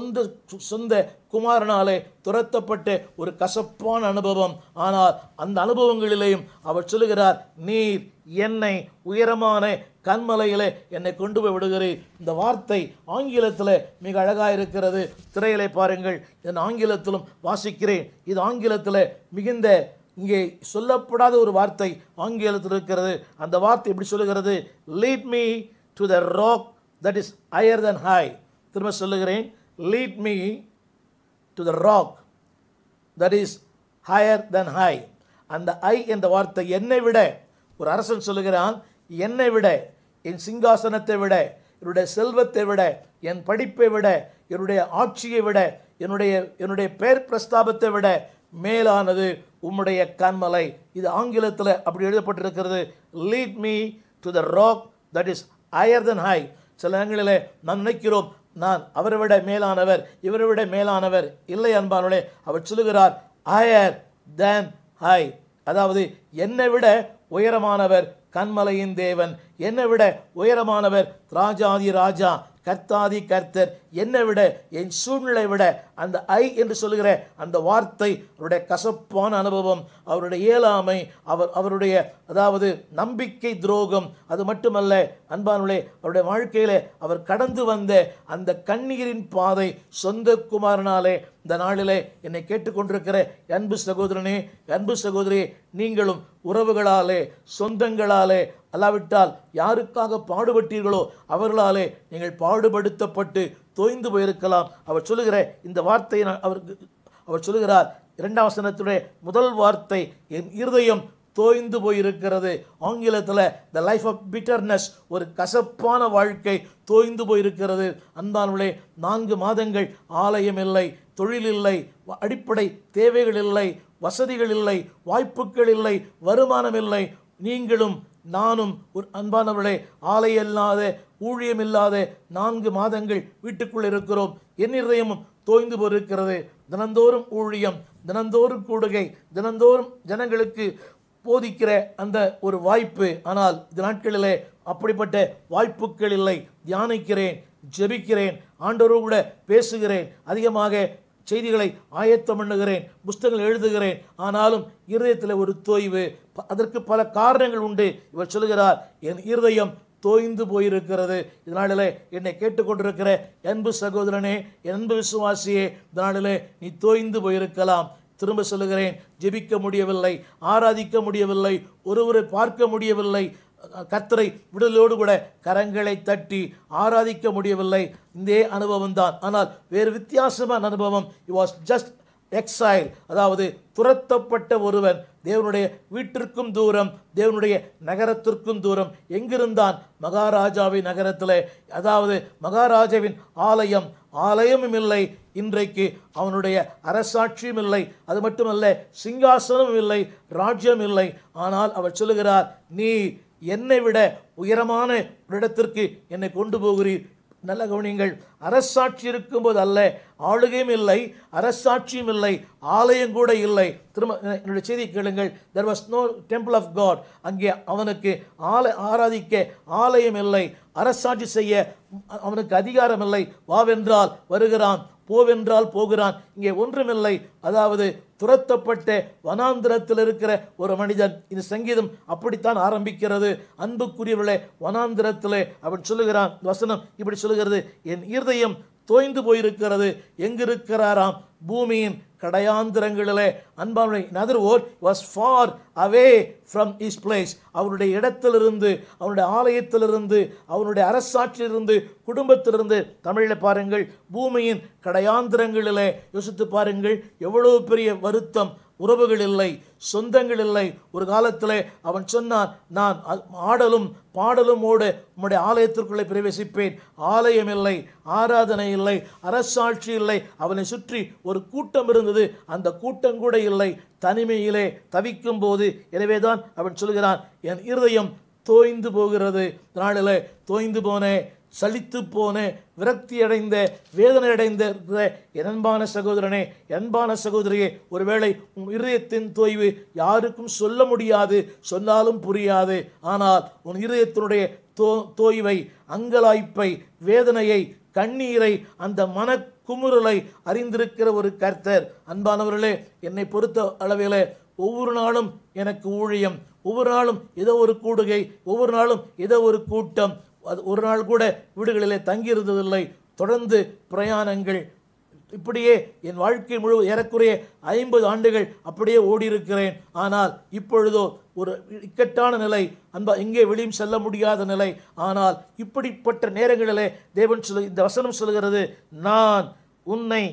சொந்த குமாரனாலே துரத்தப்பட்ட ஒரு கசப்பான அனுபவம். ஆனால் அந்த அனுபவங்களிலேயும் அவர் சொல்லுகிறார், நீர் என்னை உயரமான கன்மலையிலே என்னை கொண்டு போய் விடுகிறேன். இந்த வார்த்தை ஆங்கிலத்தில் மிக அழகாக இருக்கிறது. திரையிலே பாருங்கள், நான் ஆங்கிலத்திலும் வாசிக்கிறேன். இது ஆங்கிலத்தில் மிகுந்த இங்கே சொல்லப்படாத ஒரு வார்த்தை ஆங்கிலத்தில் இருக்கிறது. அந்த வார்த்தை எப்படி சொல்லுகிறது? Lead me to the rock that is higher than high. திரும்ப சொல்லுகிறேன், lead me to the rock that is higher than high. அந்த ஐ என்ற வார்த்தை என்னை விட, ஒரு அரசன் சொல்லுகிறான், என்னை விட, என் சிங்காசனத்தை விட, என்னுடைய செல்வத்தை விட, என் படிப்பை விட, என்னுடைய ஆட்சியை விட, என்னுடைய பெயர் பிரஸ்தாபத்தை விட மேலானது உம்முடைய கன்மலை. இது ஆங்கிலத்தில் அப்படி எழுதப்பட்டிருக்கிறது. lead me to the rock that is higher than high. சில நேரங்களிலே நாம் நினைக்கிறோம், நான் அவரை விட மேலானவர், இவரை விட மேலானவர். இல்லை அன்பானவர்களே, அவர் சொல்லுகிறார் higher than high. அதாவது என்னை விட உயரமானவர் கன்மலையின் தேவன், என்னை விட உயரமானவர் ராஜாதி ராஜா, கர்த்தாதி கர்த்தர், என்னை விட, என் சூழ்நிலை விட. அந்த ஐ என்று சொல்லுகிற அந்த வார்த்தை அவருடைய கசப்பான அனுபவம், அவருடைய இயலாமை, அவருடைய அதாவது நம்பிக்கை துரோகம். அது மட்டுமல்ல அன்பானவர்களே, அவருடைய வாழ்க்கையிலே அவர் கடந்து வந்த அந்த கண்ணீரின் பாதை. சொந்த குமாரனாலே இந்த நாளிலே என்னை கேட்டுக்கொண்டிருக்கிற அன்பு சகோதரனே, அன்பு சகோதரியே, நீங்களும் உறவுகளாலே, சொந்தங்களாலே, அல்லாவிட்டால் யாருக்காக பாடுபட்டீர்களோ அவர்களாலே நீங்கள் பாடுபடுத்தப்பட்டு தோய்ந்து போயிருக்கலாம். அவர் சொல்லுகிற இந்த வார்த்தையை அவர் சொல்லுகிறார், 2ஆம் வசனத்துடைய முதல் வார்த்தை, என் இருதயம் தோய்ந்து போயிருக்கிறது. ஆங்கிலத்தில் த லைஃப் ஆஃப் பிட்டர்னஸ், ஒரு கசப்பான வாழ்க்கை தோய்ந்து போயிருக்கிறது. அன்பானவர்களே, 4 மாதங்கள் ஆலயம் இல்லை, தொழில் இல்லை, அடிப்படை தேவைகள் இல்லை, வசதிகள் இல்லை, வாய்ப்புகள் இல்லை, வருமானம் இல்லை. நீங்களும் நானும் ஒரு அன்பானவர்களே ஆலயம் இல்லாத, ஊழியம் இல்லாத 4 மாதங்கள் வீட்டுக்குள் இருக்கிறோம். என் இருதயமும் தோய்ந்து போயிருக்கிறது. தினந்தோறும் ஊழியம், தினந்தோறும் கூடுகை, தினந்தோறும் ஜனங்களுக்கு போதிக்கிற அந்த ஒரு வாய்ப்பு. ஆனால் இந்த நாட்களிலே அப்படிப்பட்ட வாய்ப்புகள் இல்லை. தியானிக்கிறேன், ஜெபிக்கிறேன், ஆண்டவரோடு கூட பேசுகிறேன், அதிகமாக செய்திகளை ஆயத்தம் பண்ணுகிறேன், புஸ்தகங்கள் எழுதுகிறேன். ஆனாலும் இருதயத்தில் ஒரு தோய்வு. அதற்கு பல காரணங்கள் உண்டு. இவர் சொல்லுகிறார், என் இருதயம் தோய்ந்து போயிருக்கிறது. இதனாலே என்னை கேட்டுக்கொண்டிருக்கிற அன்பு சகோதரனே, அன்பு விசுவாசியே, இதனாலே நீ தோய்ந்து போயிருக்கலாம். திரும்ப சொல்லுகிறேன், ஜெபிக்க முடியவில்லை, ஆராதிக்க முடியவில்லை, ஒருவரை பார்க்க முடியவில்லை, கர்த்தரை விடுதலோடு கூட கரங்களை தட்டி ஆராதிக்க முடியவில்லை. இந்த அனுபவம் தான். ஆனால் வேறு வித்தியாசமான அனுபவம். He was just exile, அதாவது துரத்தப்பட்ட ஒருவன். தேவனுடைய வீட்டிற்கும் தூரம், தேவனுடைய நகரத்திற்கும் தூரம். எங்கிருந்தான்? மகாராஜாவின் நகரத்தில். அதாவது மகாராஜாவின் ஆலயமும் இல்லை. இன்றைக்கு அவனுடைய அரசாட்சியும் இல்லை. அது மட்டுமல்ல, சிங்காசனமும் இல்லை, ராஜ்யம் இல்லை. ஆனால் அவர் சொல்லுகிறார், நீ என்னை விட உயரமான ஒரு இடத்திற்கு என்னை கொண்டு போகிறீர். நல்ல கவனிங்கள், அரசாட்சி இருக்கும்போது அல்ல, ஆளுகையும் இல்லை, அரசாட்சியும் இல்லை, ஆலயம் கூட இல்லை. திரும்ப என்னுடைய செய்தி கேளுங்கள். there was no temple of God. அங்கே அவனுக்கு ஆராதிக்க ஆலயம் இல்லை, அரசாட்சி செய்ய அவனுக்கு அதிகாரம் இல்லை. வாவென்றால் வருகிறான், போவென்றால் போகிறான். இங்கே ஒன்றுமில்லை. அதாவது துரத்தப்பட்ட வனாந்திரத்தில் இருக்கிற ஒரு மனிதன். இந்த சங்கீதம் அப்படித்தான் ஆரம்பிக்கிறது. அன்புக்குரியவர்களே, வனாந்திரத்திலே அவன் சொல்லுகிறான். வசனம் இப்படி சொல்லுகிறது, என் இருதயம் தோய்ந்து போயிருக்கிறது. எங்கிருக்கிறாராம்? பூமியின் கடையாந்திரங்களிலே. அன்பானவர்களே, in other words, was far away from his place. அவருடைய இடத்திலிருந்து, அவனுடைய ஆலயத்திலிருந்து, அவனுடைய அரசாட்சியிலிருந்து, குடும்பத்திலிருந்து. தமிழில் பாருங்கள், பூமியின் கடையாந்திரங்களிலே. யோசித்து பாருங்கள், எவ்வளவு பெரிய வருத்தம். உறவுகள் இல்லை, சொந்தங்கள் இல்லை. ஒரு காலத்தில் அவன் சொன்னான், நான் ஆடலும் பாடலுமோடு உம்முடைய ஆலயத்திற்குள்ளே பிரவேசிப்பேன். ஆலயம் இல்லை, ஆராதனை இல்லை, அரசாட்சி இல்லை. அவனை சுற்றி ஒரு கூட்டம் இருந்தது, அந்த கூட்டம் கூட இல்லை. தனிமையிலே தவிக்கும் போது, எனவேதான் அவன் சொல்கிறான், என் இருதயம் தோய்ந்து போகிறது. நாளில் தோய்ந்து போனேன், சலித்து போனேன், விரக்தி அடைந்த, வேதனை அடைந்த என் அன்பான சகோதரனே, அன்பான சகோதரியே, ஒருவேளை உன் இதயத்தின் தோய்வு யாருக்கும் சொல்ல முடியாது, சொன்னாலும் புரியாது. ஆனால் உன் இதயத்தினுடைய தோய்வை, அங்கலாய்ப்பை, வேதனையை, கண்ணீரை, அந்த மன குமுறலை அறிந்திருக்கிற ஒரு கர்த்தர். அன்பானவர்களே, என்னை பொறுத்த அளவிலே ஒவ்வொரு நாளும் எனக்கு ஊழியம், ஒவ்வொரு நாளும் ஏதோ ஒரு கூடுகை, ஒவ்வொரு நாளும் ஏதோ ஒரு கூட்டம். அது ஒரு நாள் கூட வீடுகளிலே தங்கியிருந்ததில்லை. தொடர்ந்து பிரயாணங்கள். இப்படியே என் வாழ்க்கை முழு ஏறக்குறைய 50 ஆண்டுகள் அப்படியே ஓடியிருக்கிறேன். ஆனால் இப்பொழுதோ ஒரு இக்கட்டான நிலை. எங்கே வெளியும் செல்ல முடியாத நிலை. ஆனால் இப்படிப்பட்ட நேரங்களிலே தேவன் இந்த வசனம் சொல்கிறது, நான் உன்னை,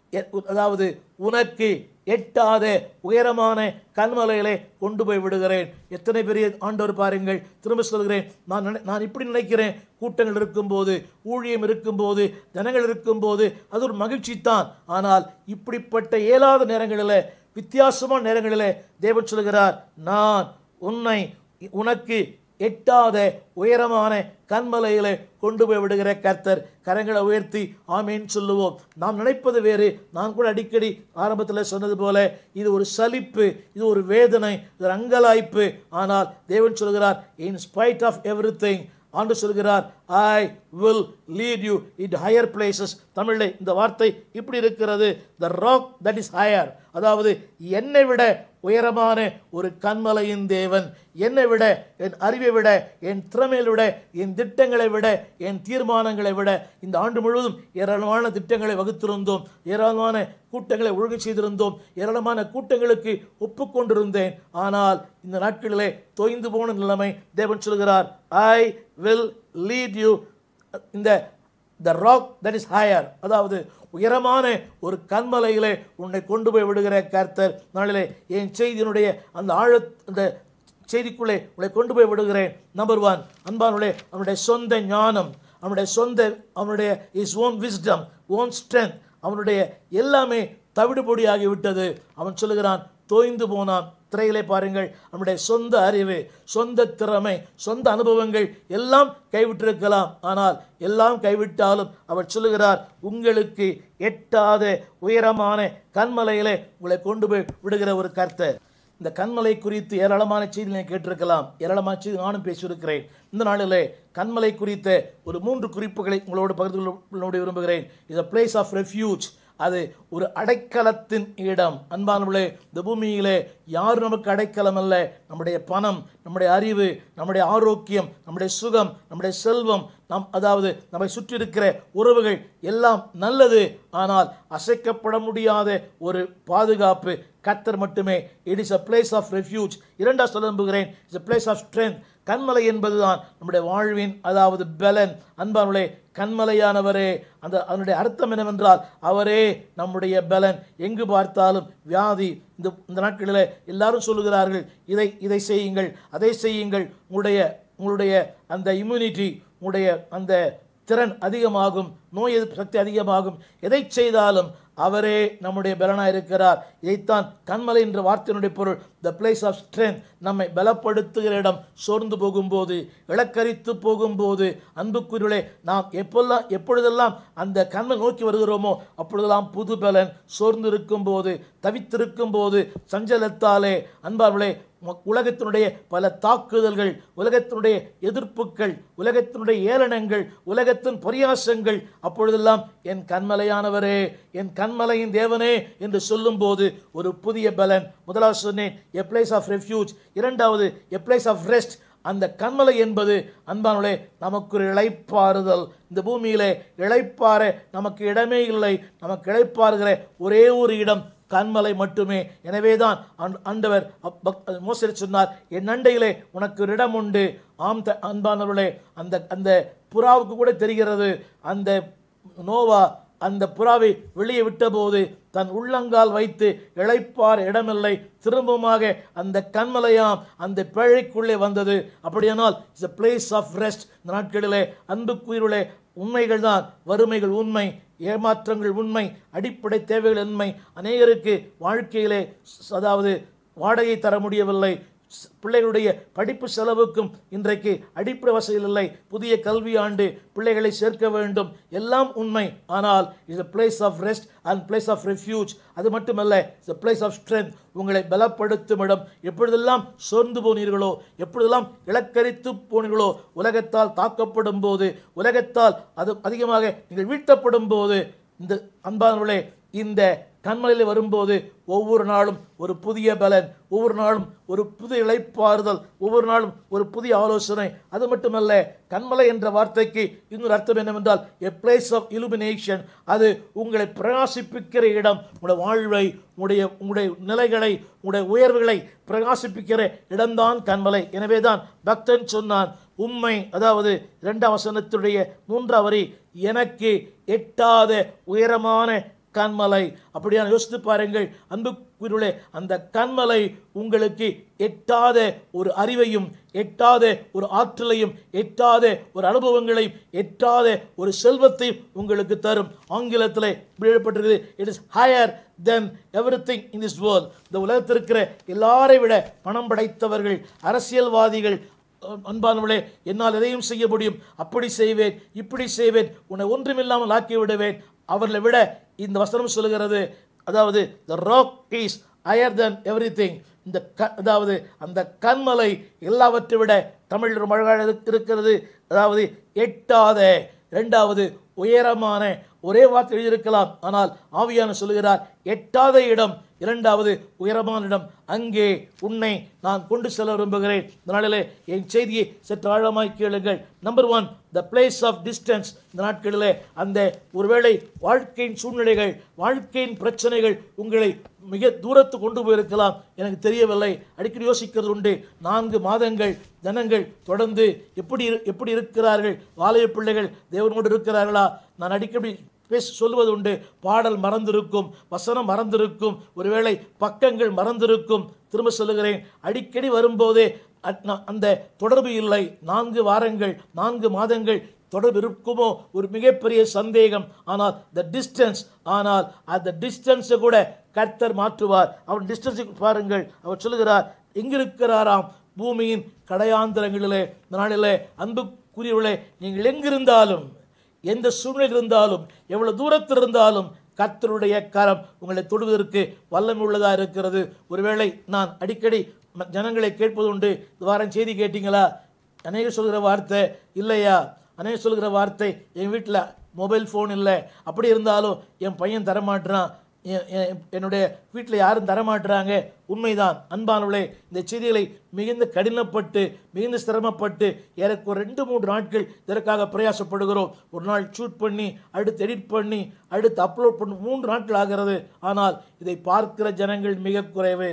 அதாவது உனக்கு எட்டாத உயரமான கன்மலையிலே கொண்டு போய் விடுகிறேன். எத்தனை பெரிய ஆண்டவர் பாருங்கள். திரும்ப சொல்கிறேன், நான் இப்படி நினைக்கிறேன், கூட்டங்கள் இருக்கும்போது, ஊழியம் இருக்கும்போது, ஜனங்கள் இருக்கும்போது அது ஒரு மகிழ்ச்சி தான். ஆனால் இப்படிப்பட்ட இயலாத நேரங்களில், வித்தியாசமான நேரங்களில் தேவன் சொல்கிறார், நான் உன்னை உனக்கு எட்டாத உயரமான கன்மலையிலே கொண்டு போய் விடுகிற கர்த்தர். கரங்களை உயர்த்தி ஆமேன் சொல்லுவோம். நாம் நினைப்பது வேறு. நான் கூட அடிக்கடி ஆரம்பத்தில் சொன்னது போல, இது ஒரு சலிப்பு, இது ஒரு வேதனை, இது ஒரு அங்கலாய்ப்பு. ஆனால் தேவன் சொல்கிறார், in spite of everything, ஆண்டு சொல்கிறார், I will lead you into higher places. தமிழில் இந்த வார்த்தை இப்படி இருக்கிறது, the rock that is higher. அதாவது என்னை விட உயரமான ஒரு கன்மலையின் தேவன், என்னை விட, என் அறிவை விட, என் திறமையை விட, என் திட்டங்களை விட, என் தீர்மானங்களை விட. இந்த ஆண்டு முழுவதும் ஏராளமான திட்டங்களை வகுத்திருந்தோம், ஏராளமான கூட்டங்களை ஒழுங்கு செய்திருந்தோம், ஏராளமான கூட்டங்களுக்கு ஒப்புக்கொண்டிருந்தேன். ஆனால் இந்த நாட்களிலே தோய்ந்து போன நிலைமை. தேவன் சொல்கிறார், I will lead you in the rock that is higher. அதாவது உயரமான ஒரு கன்மலையிலே உன்னை கொண்டு போய் விடுகிற கர்த்தர். நாளிலே என் செய்தியினுடைய அந்த அந்த செய்திக்குள்ளே உங்களை கொண்டு போய் விடுகிறேன். நம்பர் 1, அன்பானவர்களே, அவனுடைய சொந்த ஞானம், அவனுடைய is own wisdom, own strength, அவனுடைய எல்லாமே தவிடுபொடியாகிவிட்டது. அவன் சொல்லுகிறான், தோய்ந்து போனான். திரையிலே பாருங்கள், அவனுடைய சொந்த அறிவு, சொந்த திறமை, சொந்த அனுபவங்கள் எல்லாம் கைவிட்டிருக்கலாம். ஆனால் எல்லாம் கைவிட்டாலும் அவர் சொல்லுகிறார், உங்களுக்கு எட்டாத உயரமான கன்மலையிலே உங்களை கொண்டு போய் விடுகிற ஒரு கர்த்தர். இந்த கன்மலை குறித்து ஏராளமான செய்தி நீங்கள் கேட்டிருக்கலாம், ஏராளமான செய்தி நானும் பேசியிருக்கிறேன். இந்த நாளிலே கன்மலை குறித்த ஒரு 3 குறிப்புகளை உங்களோடு பகிர்ந்து கொள்ள விரும்புகிறேன். Is a place of refuge. அது ஒரு அடைக்கலத்தின் இடம். அன்பானவர்களே, இந்த பூமியிலே யாரும் நமக்கு அடைக்கலம் அல்ல. நம்முடைய பணம், நம்முடைய அறிவு, நம்முடைய ஆரோக்கியம், நம்முடைய சுகம், நம்முடைய செல்வம், அதாவது நம்மை சுற்றி இருக்கிற உறவுகள் எல்லாம் நல்லது. ஆனால் அசைக்கப்பட முடியாத ஒரு பாதுகாப்பு கர்த்தர் மட்டுமே. It is a place of refuge. இரண்டாவது சொல்ல விரும்புகிறேன், it's a place of strength. கன்மலை என்பதுதான் நம்முடைய வாழ்வின், அதாவது பலன். அன்பானவர்களே, கன்மலையானவரே, அதனுடைய அர்த்தம் என்னவென்றால் அவரே நம்முடைய பலன். எங்கு பார்த்தாலும் வியாதி. இந்த நாட்களில் எல்லாரும் சொல்லுகிறார்கள், இதை செய்யுங்கள், அதை செய்யுங்கள், உங்களுடைய அந்த இம்யூனிட்டி, உங்களுடைய அந்த திறன் அதிகமாகும், நோய் எதிர்ப்பு சக்தி அதிகமாகும். எதை செய்தாலும் அவரே நம்முடைய பலனாக இருக்கிறார். இதைத்தான் கன்மலை என்ற வார்த்தையினுடைய பொருள். The place of strength. நம்மை பலப்படுத்துகிற இடம். சோர்ந்து போகும்போது, இலக்கரித்து போகும்போது, அன்புக்குரியவர்களே, நாம் எப்பொழுதெல்லாம் அந்த கன்மலை நோக்கி வருகிறோமோ அப்பொழுதெல்லாம் புது பலன். சோர்ந்து இருக்கும் போது, தவித்திருக்கும் போது, சஞ்சலத்தாலே, அன்பார்களே, உலகத்தினுடைய பல தாக்குதல்கள், உலகத்தினுடைய எதிர்ப்புகள், உலகத்தினுடைய ஏளனங்கள், உலகத்தின் பரியாசங்கள், அப்பொழுதெல்லாம் என் கன்மலையானவரே, என் கன்மலையின் தேவனே என்று சொல்லும் போது ஒரு புதிய பலன். முதலாவது சொன்னேன், a place of refuge. இரண்டாவது, a place of rest. அந்த கன்மலை என்பது அன்பானவர்களே நமக்கு ஒரு இளைப்பாறுதல். இந்த பூமியிலே இளைப்பாற நமக்கு இடமே இல்லை. நமக்கு இளைப்பாறுகிற ஒரே ஒரு இடம் கன்மலை மட்டுமே. எனவேதான் ஆண்டவர் மோசே சொன்னார், என் அண்டையிலே உனக்கு ஒரு இடம் உண்டு. ஆம் அன்பானவர்களே, அந்த புறாவுக்கு கூட தெரிகிறது, அந்த நோவா அந்த புறாவை வெளியே விட்டபோது தன் உள்ளங்கால் வைத்து இளைப்பார் இடமில்லை, திரும்பமாக அந்த கன்மலையாம் அந்த பேழைக்குள்ளே வந்தது. அப்படியானால் it's a place of rest. இந்த நாட்களிலே அன்புக்குயிர்களே, உண்மைகள் தான், வறுமைகள் உண்மை, ஏமாற்றங்கள் உண்மை, அடிப்படை தேவைகள் உண்மை. அநேகருக்கு வாழ்க்கையிலே அதாவது வாடகை தர முடியவில்லை, பிள்ளைகளுடைய படிப்பு செலவுக்கும் இன்றைக்கு அடிப்படை வசதிகள் இல்லை, புதிய கல்வி ஆண்டு பிள்ளைகளை சேர்க்க வேண்டும், எல்லாம் உண்மை. ஆனால் it's a place of rest and place of refuge. அது மட்டுமல்ல, it's a place of strength. உங்களை பலப்படுத்தும் இடம். எப்பொழுதெல்லாம் சோர்ந்து போனீர்களோ, எப்பொழுதெல்லாம் இலக்கரித்து போனீர்களோ, உலகத்தால் தாக்கப்படும் போது, உலகத்தால் அது அதிகமாக நீங்கள் வீழ்த்தப்படும் போது, இந்த அன்பானவர்களே, இந்த கன்மலையில் வரும்போது ஒவ்வொரு நாளும் ஒரு புதிய பலன், ஒவ்வொரு நாளும் ஒரு புதிய இளைப்பாறுதல், ஒவ்வொரு நாளும் ஒரு புதிய ஆலோசனை. அது மட்டுமல்ல, கன்மலை என்ற வார்த்தைக்கு இன்னொரு அர்த்தம் என்னவென்றால் a place of illumination. அது உங்களை பிரகாசிப்பிக்கிற இடம். உங்களுடைய வாழ்வை, உங்களுடைய நிலைகளை, உங்களுடைய உயர்வுகளை பிரகாசிப்பிக்கிற இடம்தான் கன்மலை. எனவேதான் பக்தன் சொன்னான், உம்மை, அதாவது 2ஆம் வசனத்துடைய 3ஆம் வரி, எனக்கு எட்டாத உயரமான கன்மலை. அப்படியான யோசித்து பாருங்கள் அன்புக்குரியவர்களே, அந்த கன்மலை உங்களுக்கு எட்டாத ஒரு அறிவையும், எட்டாத ஒரு ஆற்றலையும், எட்டாத ஒரு அனுபவங்களையும், எட்டாத ஒரு செல்வத்தையும் உங்களுக்கு தரும். ஆங்கிலத்தில் எழுதப்பட்டிருக்கிறது, it is higher than everything in this world. இந்த உலகத்தில் இருக்கிற எல்லாரை விட பணம் படைத்தவர்கள், அரசியல்வாதிகள், அன்பானவர்களே, என்னால் எதையும் செய்ய முடியும், அப்படி செய்வேன், இப்படி செய்வேன், உன்னை ஒன்றுமில்லாமல் ஆக்கி விடுவேன், அவர்களை விட இந்த வசனம் சொல்லுகிறது, அதாவது the rock is higher than everything. அதாவது அந்த கன்மலை எல்லாவற்றை விட, தமிழ் ரொம்ப அழகாக இருக்கிறது, அதாவது எட்டாத, இரண்டாவது உயரமான. ஒரே வார்த்தை எழுதியிருக்கலாம், ஆனால் ஆவியான சொல்லுகிறார் எட்டாத இடம், இரண்டாவது உயரமான இடம். அங்கே உன்னை நான் கொண்டு செல்ல விரும்புகிறேன். இந்த நாளிலே என் செய்தியை சற்று ஆழமாய் கேளுங்கள். Number 1, the place of distance. இந்த நாட்களிலே அந்த ஒருவேளை வாழ்க்கையின் சூழ்நிலைகள், வாழ்க்கையின் பிரச்சனைகள் உங்களை மிக தூரத்து கொண்டு போயிருக்கலாம், எனக்கு தெரியவில்லை. அடிக்கடி யோசிக்கிறது உண்டு, 4 மாதங்கள் ஜனங்கள் தொடர்ந்து எப்படி இருக்கிறார்கள், வாலிப பிள்ளைகள் தேவனோடு இருக்கிறார்களா? நான் அடிக்கடி சொல்லுவது உண்டு, பாடல் மறந்திருக்கும், வசனம் மறந்திருக்கும், ஒருவேளை பக்கங்கள் மறந்திருக்கும். திரும்ப சொல்லுகிறேன், அடிக்கடி வரும்போதே அந்த தொடர்பு இல்லை, 4 வாரங்கள் 4 மாதங்கள் தொடர்பு இருக்குமோ ஒரு மிகப்பெரிய சந்தேகம். ஆனால் அந்த டிஸ்டன்ஸை கூட கர்த்தர் மாற்றுவார். அவன் டிஸ்டன்ஸை பாருங்கள், அவர் சொல்லுகிறார் எங்கிருக்கிறாராம், பூமியின் கடையாந்திரங்களிலே. இந்த நாளிலே அன்புக்குரியவர்களே, நீங்கள் எங்கிருந்தாலும், எந்த சூழ்நிலை இருந்தாலும், எவ்வளவு தூரத்தில் இருந்தாலும் கர்த்தருடைய கரம் உங்களை தொடுவதற்கு வல்லமை உள்ளதாக இருக்கிறது. ஒருவேளை நான் அடிக்கடி ஜனங்களை கேட்பது உண்டு, இந்த வாரம் செய்தி கேட்டீங்களா? அநேகர் சொல்கிற வார்த்தை இல்லையா, அநேகர் சொல்கிற வார்த்தை என் வீட்டில் மொபைல் ஃபோன் இல்லை, அப்படி இருந்தாலும் என் பையன் தரமாட்டுறான், என்னுடைய வீட்டில் யாரும் தரமாட்டுறாங்க. உண்மைதான் அன்பானவர்களே, இந்த செய்திகளை மிகுந்த கடினப்பட்டு மிகுந்த சிரமப்பட்டு எனக்கு ஒரு 2-3 நாட்கள் இதற்காக பிரயாசப்படுகிறோம். ஒரு நாள் ஷூட் பண்ணி, அடுத்து எடிட் பண்ணி, அடுத்து அப்லோட் பண்ணி 3 நாட்கள் ஆகிறது. ஆனால் இதை பார்க்கிற ஜனங்கள் மிக குறைவு.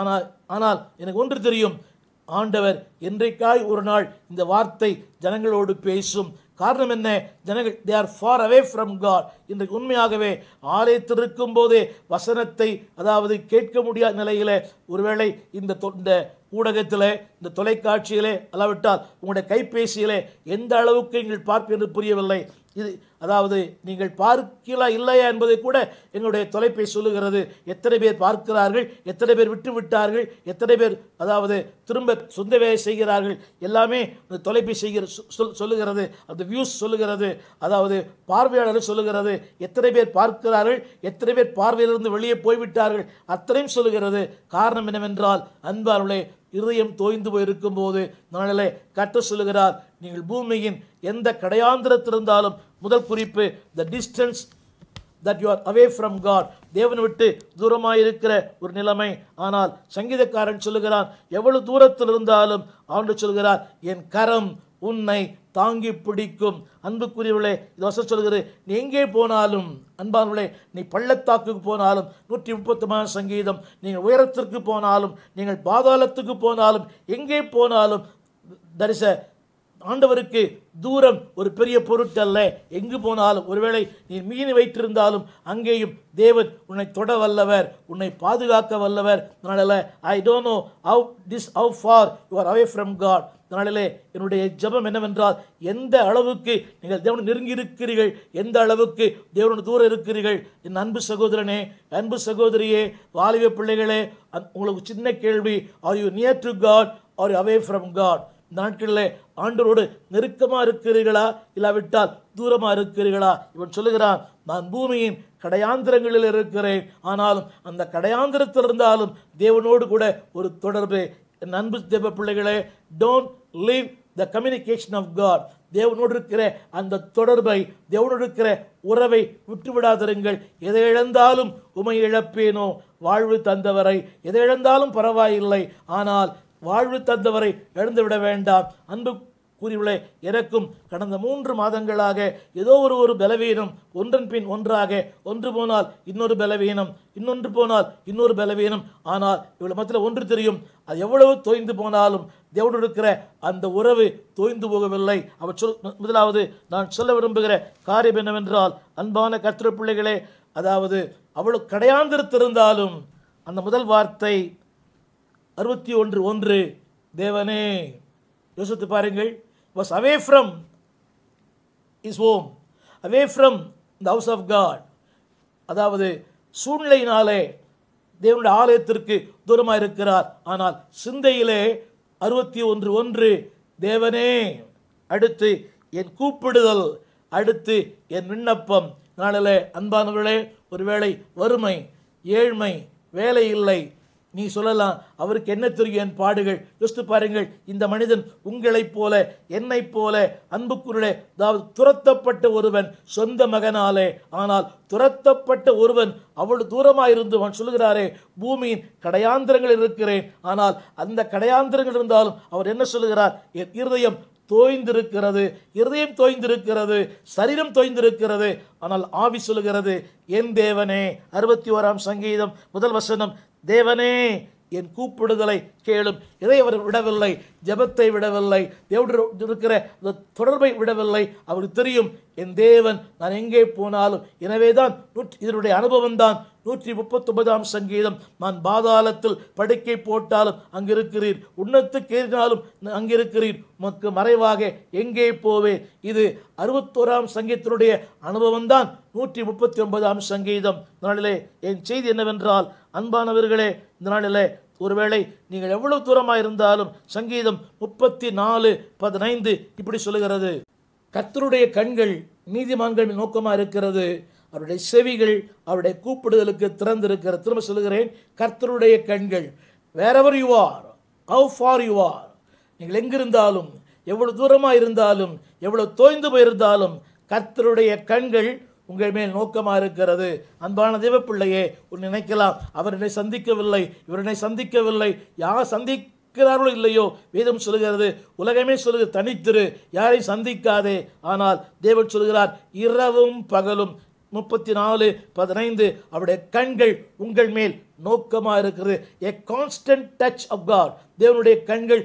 ஆனால் எனக்கு ஒன்று தெரியும், ஆண்டவர் என்றைக்காய் ஒரு நாள் இந்த வார்த்தை ஜனங்களோடு பேசும். காரணம் என்ன? ஜனங்கள் they are far away from God. இன்றைக்கு உண்மையாகவே ஆலயத்தில் இருக்கும் போதே வசனத்தை அதாவது கேட்க முடியாத நிலையிலே, ஒருவேளை இந்த ஊடகத்திலே, இந்த தொலைக்காட்சியிலே, அல்லாவிட்டால் உங்களுடைய கைபேசியிலே எந்த அளவுக்கு நீங்கள் பார்ப்பீர்கள் என்று புரியவில்லை. இது அதாவது நீங்கள் பார்க்கலா இல்லையா என்பதை கூட எங்களுடைய தொலைபேசி சொல்லுகிறது. எத்தனை பேர் பார்க்கிறார்கள், எத்தனை பேர் விட்டு விட்டார்கள், எத்தனை பேர் அதாவது திரும்ப சொந்த வேலை செய்கிறார்கள், எல்லாமே அந்த தொலைபேசி சொல்லுகிறது. அந்த வியூஸ் சொல்லுகிறது, அதாவது பார்வையாளர்கள் சொல்லுகிறது. எத்தனை பேர் பார்க்கிறார்கள், எத்தனை பேர் பார்வையிலிருந்து வெளியே போய்விட்டார்கள், அத்தனையும் சொல்லுகிறது. காரணம் என்னவென்றால் அன்பார்களே, இருதயம் தோய்ந்து போயிருக்கும் போது நாளிலே கர்த்தர் சொல்லுகிறார், நீங்கள் பூமியின் எந்த கடையாந்திரத்தில் இருந்தாலும், முதல் குறிப்பு the distance that you are away from God, தேவனை விட்டு தூரமாயிருக்கிற ஒரு நிலைமை. ஆனால் சங்கீதக்காரன் சொல்லுகிறான், எவ்வளவு தூரத்தில் இருந்தாலும் ஆண்டு சொல்கிறார், என் கரம் உன்னை தாங்கி பிடிக்கும். அன்புக்குரியவர்களே, இது வசனம் சொல்கிறது, நீ எங்கே போனாலும், அன்பானவர்களே, நீ பள்ளத்தாக்குக்கு போனாலும், 133 சங்கீதம், நீங்கள் உயரத்திற்கு போனாலும், நீங்கள் பாதாளத்துக்கு போனாலும், எங்கே போனாலும், தரிச ஆண்டவருக்கு தூரம் ஒரு பெரிய பொருட்டல்ல. எங்கு போனாலும், ஒருவேளை நீ மீன் வைத்திருந்தாலும் அங்கேயும் தேவன் உன்னை தொட வல்லவர், உன்னை பாதுகாக்க வல்லவர். அதனால I don't know how far you are away from God. அதனாலே என்னுடைய ஜெபம் என்னவென்றால், எந்த அளவுக்கு நீங்கள் தேவனை நெருங்கி இருக்கிறீர்கள், எந்த அளவுக்கு தேவனுடைய தூரம் இருக்கிறீர்கள். என் அன்பு சகோதரனே, அன்பு சகோதரியே, வாலிப பிள்ளைகளே, உங்களுக்கு சின்ன கேள்வி, are you near to God or away from God? நாட்களில் ஆண்டவரோடு நெருக்கமாக இருக்கிறீர்களா, இல்லாவிட்டால் தூரமாக இருக்கிறீர்களா? இவன் சொல்லுகிறான், நான் பூமியின் கடையாந்திரங்களில் இருக்கிறேன், ஆனாலும் அந்த கடையாந்திரத்தில் இருந்தாலும் தேவனோடு கூட ஒரு தொடர்பு. என் அன்பு தேவ பிள்ளைகளே, don't leave the communication of God. தேவனோடு இருக்கிற அந்த தொடர்பை, தேவனோடு இருக்கிற உறவை விட்டுவிடாதிருங்கள். எதை இழந்தாலும் உமை இழப்பேனோ, வாழ்வு தந்தவரை எதை இழந்தாலும் பரவாயில்லை, ஆனால் வாழ்வு தந்தவரை இழந்துவிட வேண்டாம். அன்பு கூறியுள்ளே, எனக்கும் கடந்த 3 மாதங்களாக ஏதோ ஒரு பலவீனம், ஒன்றன் பின் ஒன்றாக, ஒன்று போனால் இன்னொரு பலவீனம், இன்னொன்று போனால் இன்னொரு பலவீனம். ஆனால் இவ்வளவு மத்தியில் ஒன்று தெரியும், அது எவ்வளவு தோய்ந்து போனாலும் தேவனோடு இருக்கிற அந்த உறவு தோய்ந்து போகவில்லை. அவர் முதலாவது நான் சொல்ல விரும்புகிற காரியம் என்னவென்றால், அன்பான கர்த்தர் பிள்ளைகளே, அதாவது அவ்வளவு கடையாந்திருந்தாலும் அந்த முதல் வார்த்தை 61:1, தேவனே. யோசித்து பாருங்கள், was away from his home, away from the house of God. அதாவது சூழ்நிலையினாலே தேவனுடைய ஆலயத்திற்கு தூரமாக இருக்கிறார். ஆனால் சிந்தையிலே 61:1, தேவனே. அடுத்து என் கூப்பிடுதல், அடுத்து என் விண்ணப்பம். நாளிலே அன்பானவர்களே, ஒருவேளை வறுமை, ஏழ்மை, வேலை இல்லை, நீ சொல்லலாம், அவருக்கு என்ன தெரியும் என் பாடுகள். யோசித்து பாருங்கள், இந்த மனிதன் உங்களைப் போல என்னைப் போல அன்புக்குள்ளே, அதாவது துரத்தப்பட்ட ஒருவன் சொந்த மகனாலே. ஆனால் துரத்தப்பட்ட ஒருவன் அவ்வளவு தூரமாக இருந்து அவன் சொல்லுகிறாரே, பூமியின் கடையாந்திரங்கள் இருக்கிறேன். ஆனால் அந்த கடையாந்திரங்கள் இருந்தாலும் அவர் என்ன சொல்லுகிறார், என் இருதயம் தோய்ந்திருக்கிறது, இருதயம் தோய்ந்திருக்கிறது, சரீரம் தோய்ந்திருக்கிறது, ஆனால் ஆவி சொல்லுகிறது, என் தேவனே. 61ஆம் சங்கீதம் 1 வசனம், தேவனே என் கூப்பிடுதலை கேளும். இதை அவர் விடவில்லை, ஜெபத்தை விடவில்லை, தேவனோடு இருக்கிற தொடர்பை விடவில்லை. அவருக்கு தெரியும், என் தேவன் நான் எங்கே போனாலும். எனவே தான் இதனுடைய அனுபவம் தான் 139 சங்கீதம், நான் பாதாளத்தில் படுக்கை போட்டாலும் அங்கிருக்கிறீர், உன்னத்துக்கு ஏறினாலும் அங்கிருக்கிறீர், உமக்கு மறைவாக எங்கே போவேன். இது 61 சங்கீதத்தினுடைய அனுபவம் தான் 139 சங்கீதம். இந்த நாளிலே என் செய்தி என்னவென்றால், அன்பானவர்களே, இந்த நாளிலே ஒருவேளை நீங்கள் எவ்வளவு தூரமாக இருந்தாலும் சங்கீதம் 34:15 இப்படி சொல்லுகிறது, கர்த்தருடைய கண்கள் நீதிமான்கள் நோக்கமாக இருக்கிறது, அவருடைய செவிகள் அவருடைய கூப்பிடுதலுக்கு திறந்திருக்கிறது. திரும்ப சொல்லுகிறேன், கர்த்தருடைய கண்கள். wherever you are, how far you are, நீங்கள் எங்கிருந்தாலும், எவ்வளவு தூரமாக இருந்தாலும், எவ்வளவு தோய்ந்து போயிருந்தாலும், கர்த்தருடைய கண்கள் உங்கள் மேல் நோக்கமாக இருக்கிறது. அன்பான தேவ பிள்ளையே, நினைக்கலாம், அவர் என்னை சந்திக்கவில்லை, இவர் என்னை சந்திக்கவில்லை. யார் சந்திக்கிறார்களோ இல்லையோ, வேதம் சொல்லுகிறது, உலகமே சொல்லுகிறது, தனித்திரு, யாரையும் சந்திக்காதே. ஆனால் தேவன் சொல்கிறார், இரவும் பகலும் 34:15 அவருடைய கண்கள் உங்கள் மேல் நோக்கமாக இருக்கிறது. a constant touch of God. தேவனுடைய கண்கள்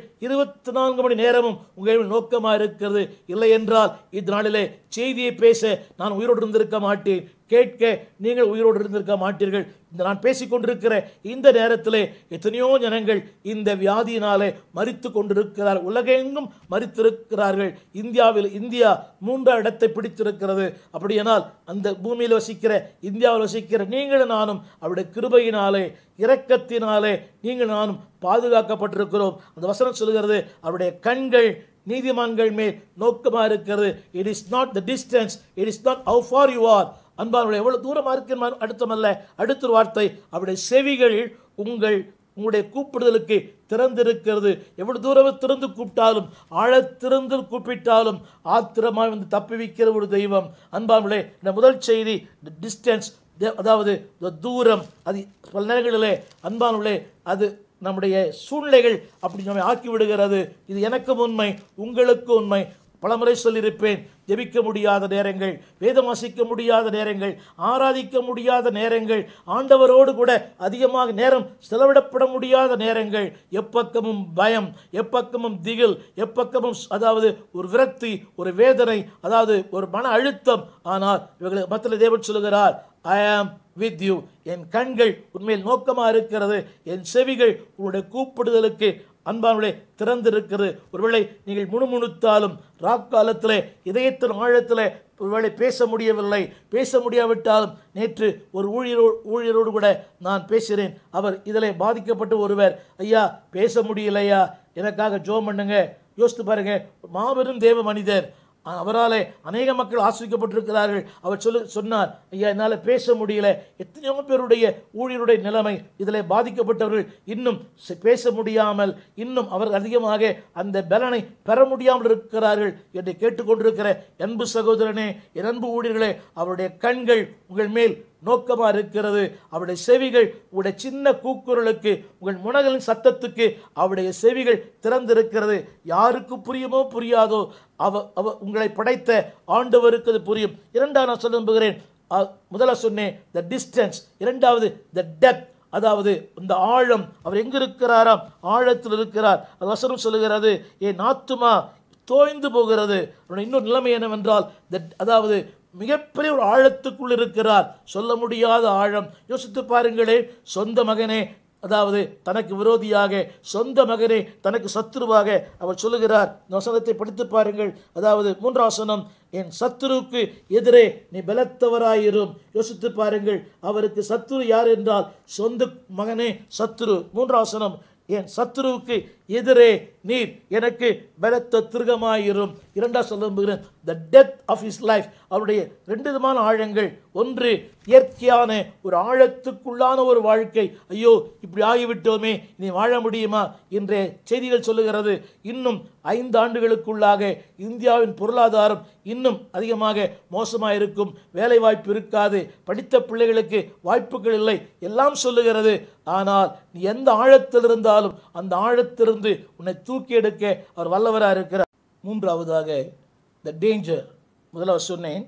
24 மணி நேரமும் உங்கள் நோக்கமாக இருக்கிறது. இல்லை என்றால் இந்த நாளிலே செய்தியை பேச நான் உயிரோடு இருந்திருக்க மாட்டேன், கேட்க நீங்கள் உயிரோடு இருந்திருக்க மாட்டீர்கள். இந்த நான் பேசிக்கொண்டிருக்கிற இந்த நேரத்திலே எத்தனையோ ஜனங்கள் இந்த வியாதியினாலே மரித்து கொண்டிருக்கிறார், உலகெங்கும் மரித்திருக்கிறார்கள். இந்தியா 3ஆம் இடத்தை பிடித்திருக்கிறது. அப்படியானால் அந்த பூமியில் வசிக்கிற, இந்தியாவில் வசிக்கிற நீங்களும் நானும் அவருடைய கிருபையினாலே, இரக்கத்தினாலே நீங்கள் நானும் பாதுகாக்கப்பட்டிருக்கிறோம். அந்த வசனம் சொல்கிறது, அவருடைய கண்கள் நீதிமான்கள் மேல் நோக்கமாக இருக்கிறது. It is not the distance, it is not how far you are. அன்பானவர்களே, எவ்வளவு தூரமாக இருக்கிற அடுத்தமல்ல, அடுத்த வார்த்தை, அவருடைய செவிகள் உங்களுடைய கூப்பிடுதலுக்கு திறந்திருக்கிறது. எவ்வளவு தூரம் திறந்து கூப்பிட்டாலும், ஆழத்திறந்து கூப்பிட்டாலும் ஆத்திரமாக வந்து தப்புவிக்கிற ஒரு தெய்வம். அன்பானவர்களே, இந்த முதல் செய்தி டிஸ்டன்ஸ், அதாவது தூரம். அது பல நேரங்களிலே அன்பானவர்களே, அது நம்முடைய சூழ்நிலைகள் அப்படி நம்மை ஆக்கி விடுகிறது. இது எனக்கும் உண்மை, உங்களுக்கு உண்மை. பலமுறை சொல்லியிருப்பேன், ஜெபிக்க முடியாத நேரங்கள், வேதம் வாசிக்க முடியாத நேரங்கள், ஆராதிக்க முடியாத நேரங்கள், ஆண்டவரோடு கூட அதிகமாக நேரம் செலவிடப்பட முடியாத நேரங்கள், எப்பக்கமும் பயம், எப்பக்கமும் திகில், எப்பக்கமும் அதாவது ஒரு விரக்தி, ஒரு வேதனை, அதாவது ஒரு மன அழுத்தம். ஆனால் இவர்களை மத்தியில் தேவன் சொல்லுகிறார், I am with you. என் கண்கள் உண்மையில் நோக்கமாக இருக்கிறது, என் செவிகள் உன்னுடைய கூப்பிடுதலுக்கு அன்பானவர்களே திறந்திருக்கிறது. ஒருவேளை நீங்கள் முணுமுணுத்தாலும், ராக்காலத்தில் இதயத்தின் ஆழத்தில் ஒருவேளை பேச முடியவில்லை, பேச முடியாவிட்டாலும், நேற்று ஒரு ஊழியரோடு கூட நான் பேசுகிறேன். அவர் இதில் பாதிக்கப்பட்ட ஒருவர், ஐயா பேச முடியலையா, எனக்காக ஜெபம் பண்ணுங்க. யோசித்து பாருங்க, மாபெரும் தேவ மனிதர், அவராலே அநேக மக்கள் ஆசிரிக்கப்பட்டிருக்கிறார்கள். அவர் சொன்னார், ஐயா என்னால் பேச முடியல. எத்தனையோ பேருடைய ஊழியருடைய நிலைமை, இதில் பாதிக்கப்பட்டவர்கள் இன்னும் பேச முடியாமல், இன்னும் அவர் அதிகமாக அந்த பலனை பெற முடியாமல் இருக்கிறார்கள் என்று கேட்டுக்கொண்டிருக்கிற அன்பு சகோதரனே, என் அன்பு ஊழியர்களே, அவருடைய கண்கள் உங்கள் மேல் நோக்கமாக இருக்கிறது. அவருடைய செவிகள் உங்களுடைய சின்ன கூக்குரலுக்கு, உங்கள் முனகளின் சத்தத்துக்கு அவருடைய செவிகள் திறந்திருக்கிறது. யாருக்கு புரியுமோ புரியாதோ, உங்களை படைத்த ஆண்டவருக்கு அது புரியும். இரண்டாவது நான் சொல்ல விரும்புகிறேன், முதல்ல சொன்னேன் த டிஸ்டன்ஸ், இரண்டாவது த டெப்த், அதாவது இந்த ஆழம். அவர் எங்கு இருக்கிறாராம்? ஆழத்தில் இருக்கிறார். அது வசனம் சொல்லுகிறது, என் ஆத்துமா தோய்ந்து போகிறது. இன்னொரு நிலைமை என்னவென்றால், அதாவது மிகப்பெரிய ஒரு ஆழத்துக்குள் இருக்கிறார், சொல்ல முடியாத ஆழம். யோசித்து பாருங்களே, சொந்த மகனே, அதாவது தனக்கு விரோதியாக, சொந்த மகனே தனக்கு சத்துருவாக அவர் சொல்லுகிறார். இந்த வசனத்தை படித்து பாருங்கள். அதாவது 3ஆம் வசனம், என் சத்துருவுக்கு எதிரே நீ பலத்தவராயிரும். யோசித்து பாருங்கள், அவருக்கு சத்துரு யார் என்றால் சொந்த மகனே சத்துரு. 3ஆம் வசனம், என் சத்துருவுக்கு எதிரே நீர் எனக்கு பலத்த திருகமாயிரும். இரண்டாவது சொல்ல விரும்புகிறேன், the depth of his life. அவருடைய 2 விதமான ஆழங்கள். ஒன்று இயற்கையான ஒரு ஆழத்துக்குள்ளான ஒரு வாழ்க்கை. ஐயோ இப்படி ஆகிவிட்டோமே, இனி வாழ முடியுமா இன்றைய செய்திகள் சொல்லுகிறது. இன்னும் 5 ஆண்டுகளுக்குள்ளாக இந்தியாவின் பொருளாதாரம் இன்னும் அதிகமாக மோசமாக இருக்கும், வேலை வாய்ப்பு இருக்காது, படித்த பிள்ளைகளுக்கு வாய்ப்புகள் இல்லை, எல்லாம் சொல்லுகிறது. ஆனால் நீ எந்த ஆழத்தில் இருந்தாலும் அந்த ஆழத்திலிருந்து உன்னை தூக்கி எடுக்க அவர் வல்லவராக இருக்கிறார். மூன்றாவதாக த டேஞ்சர். முதலாவது சொன்னேன்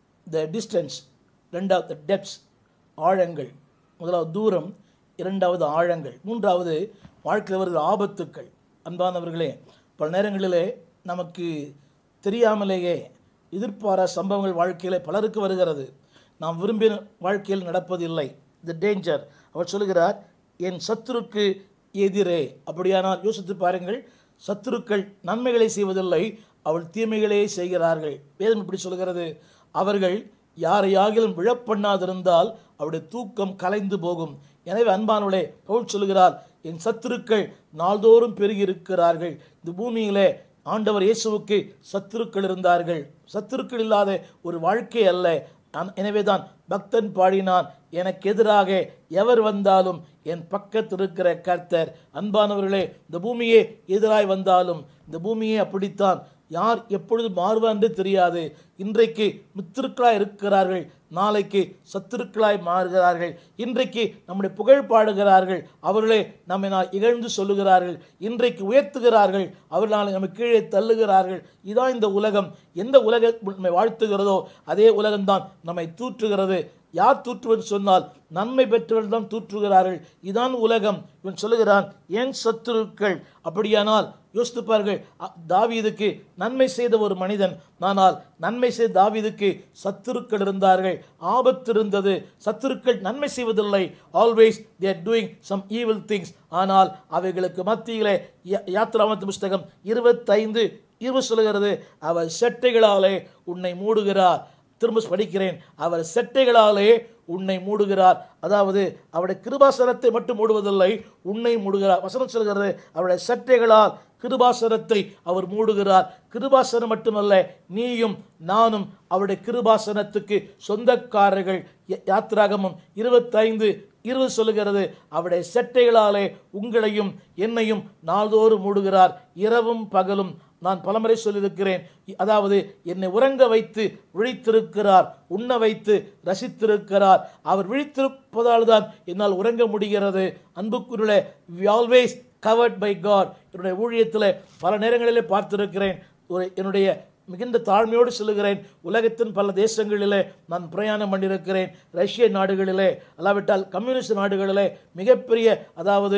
த டிஸ்டன்ஸ், ரெண்டாவது டெப்ஸ் ஆழங்கள். முதலாவது தூரம், இரண்டாவது ஆழங்கள், மூன்றாவது வாழ்க்கையில் வருகிற ஆபத்துக்கள். அன்பானவர்களே, பல நேரங்களிலே நமக்கு தெரியாமலேயே எதிர்பாரா சம்பவங்கள் வாழ்க்கையில் பலருக்கு வருகிறது. நாம் விரும்பின வாழ்க்கையில் நடப்பதில்லை. த டேஞ்சர். அவர் சொல்லுகிறார், என் சத்துருக்கு எதிரே. அப்படியானால் யோசித்து பாருங்கள், சத்துருக்கள் நன்மைகளை செய்வதில்லை, அவள் தீமைகளே செய்கிறார்கள். வேதம் இப்படி சொல்கிறது, அவர்கள் யாரையாகிலும் விழப்பண்ணாதிருந்தால் அவருடைய தூக்கம் கலைந்து போகும். எனவே அன்பானவளே, பவுல் சொல்கிறார், என் சத்துருக்கள் நாள்தோறும் பெருகி இருக்கிறார்கள். இந்த பூமியிலே ஆண்டவர் இயேசுவுக்கு சத்துருக்கள் இருந்தார்கள். சத்துருக்கள் இல்லாத ஒரு வாழ்க்கை அல்ல. எனவே தான் பக்தன் பாடினான், எனக்கு எதிராக எவர் வந்தாலும் என் பக்கத்தில் இருக்கிற கர்த்தர். அன்பானவர்களே, இந்த பூமியே எதிராய் வந்தாலும், இந்த பூமியே அப்படித்தான், யார் எப்பொழுது மாறுவார் என்று தெரியாது. இன்றைக்கு மித்திருக்களாய் இருக்கிறார்கள், நாளைக்கு சத்துருக்களாய் மாறுகிறார்கள். இன்றைக்கு நம்முடைய புகழ் பாடுகிறார்கள், அவர்களே நம்மை இகழ்ந்து சொல்லுகிறார்கள். இன்றைக்கு உயர்த்துகிறார்கள், அவர்களால் நம்மை கீழே தள்ளுகிறார்கள். இதான் இந்த உலகம். எந்த உலகம் நம்மை வாழ்த்துகிறதோ அதே உலகம்தான் நம்மை தூற்றுகிறது. யார் தூற்றுவது சொன்னால் நன்மை பெற்றவர்கள் தான் தூற்றுகிறார்கள். இதான் உலகம். இவன் சொல்லுகிறான், ஏன் சத்துருக்கள். அப்படியானால் யோசித்துப்பார்கள், தாவீதுக்கு நன்மை செய்த ஒரு மனிதன், ஆனால் நன்மை செய்த தாவீதுக்கு சத்துருக்கள் இருந்தார்கள், ஆபத்து இருந்தது. சத்துருக்கள் நன்மை செய்வதில்லை, always they are doing some evil things. ஆனால் அவைகளுக்கு மத்தியிலே யாத்திராகம புஸ்தகம் 25:20 சொல்லுகிறது, அவர் செட்டைகளாலே உன்னை மூடுகிறார். திரும்ப படிக்கிறேன், அவர் செட்டைகளாலே உன்னை மூடுகிறார். அதாவது அவருடைய கிருபாசனத்தை மட்டும் மூடுவதில்லை, உன்னை மூடுகிறார். வசனம் சொல்கிறது, அவருடைய செட்டைகளால் கிருபாசனத்தை அவர் மூடுகிறார். கிருபாசனம் மட்டுமல்ல, நீயும் நானும் அவருடைய கிருபாசனத்துக்கு சொந்தக்காரர்கள். யாத்திராகமம் 25:20 சொல்லுகிறது, அவருடைய செட்டைகளாலே உங்களையும் என்னையும் நாள்தோறும் மூடுகிறார், இரவும் பகலும். நான் பலமுறை சொல்லியிருக்கிறேன், அதாவது என்னை உறங்க வைத்து விழித்திருக்கிறார், உண்ண வைத்து ரசித்திருக்கிறார். அவர் விழித்திருப்பதால் தான் என்னால் உறங்க முடிகிறது. அன்புக்குள்ளே we always covered by God. என்னுடைய ஊழியத்தில் பல நேரங்களிலே பார்த்திருக்கிறேன். என்னுடைய மிகுந்த தாழ்மையோடு சொல்லுகிறேன், உலகத்தின் பல தேசங்களிலே நான் பிரயாணம் பண்ணியிருக்கிறேன். ரஷ்ய நாடுகளிலே, அல்லாவிட்டால் கம்யூனிஸ்ட் நாடுகளிலே, மிகப்பெரிய அதாவது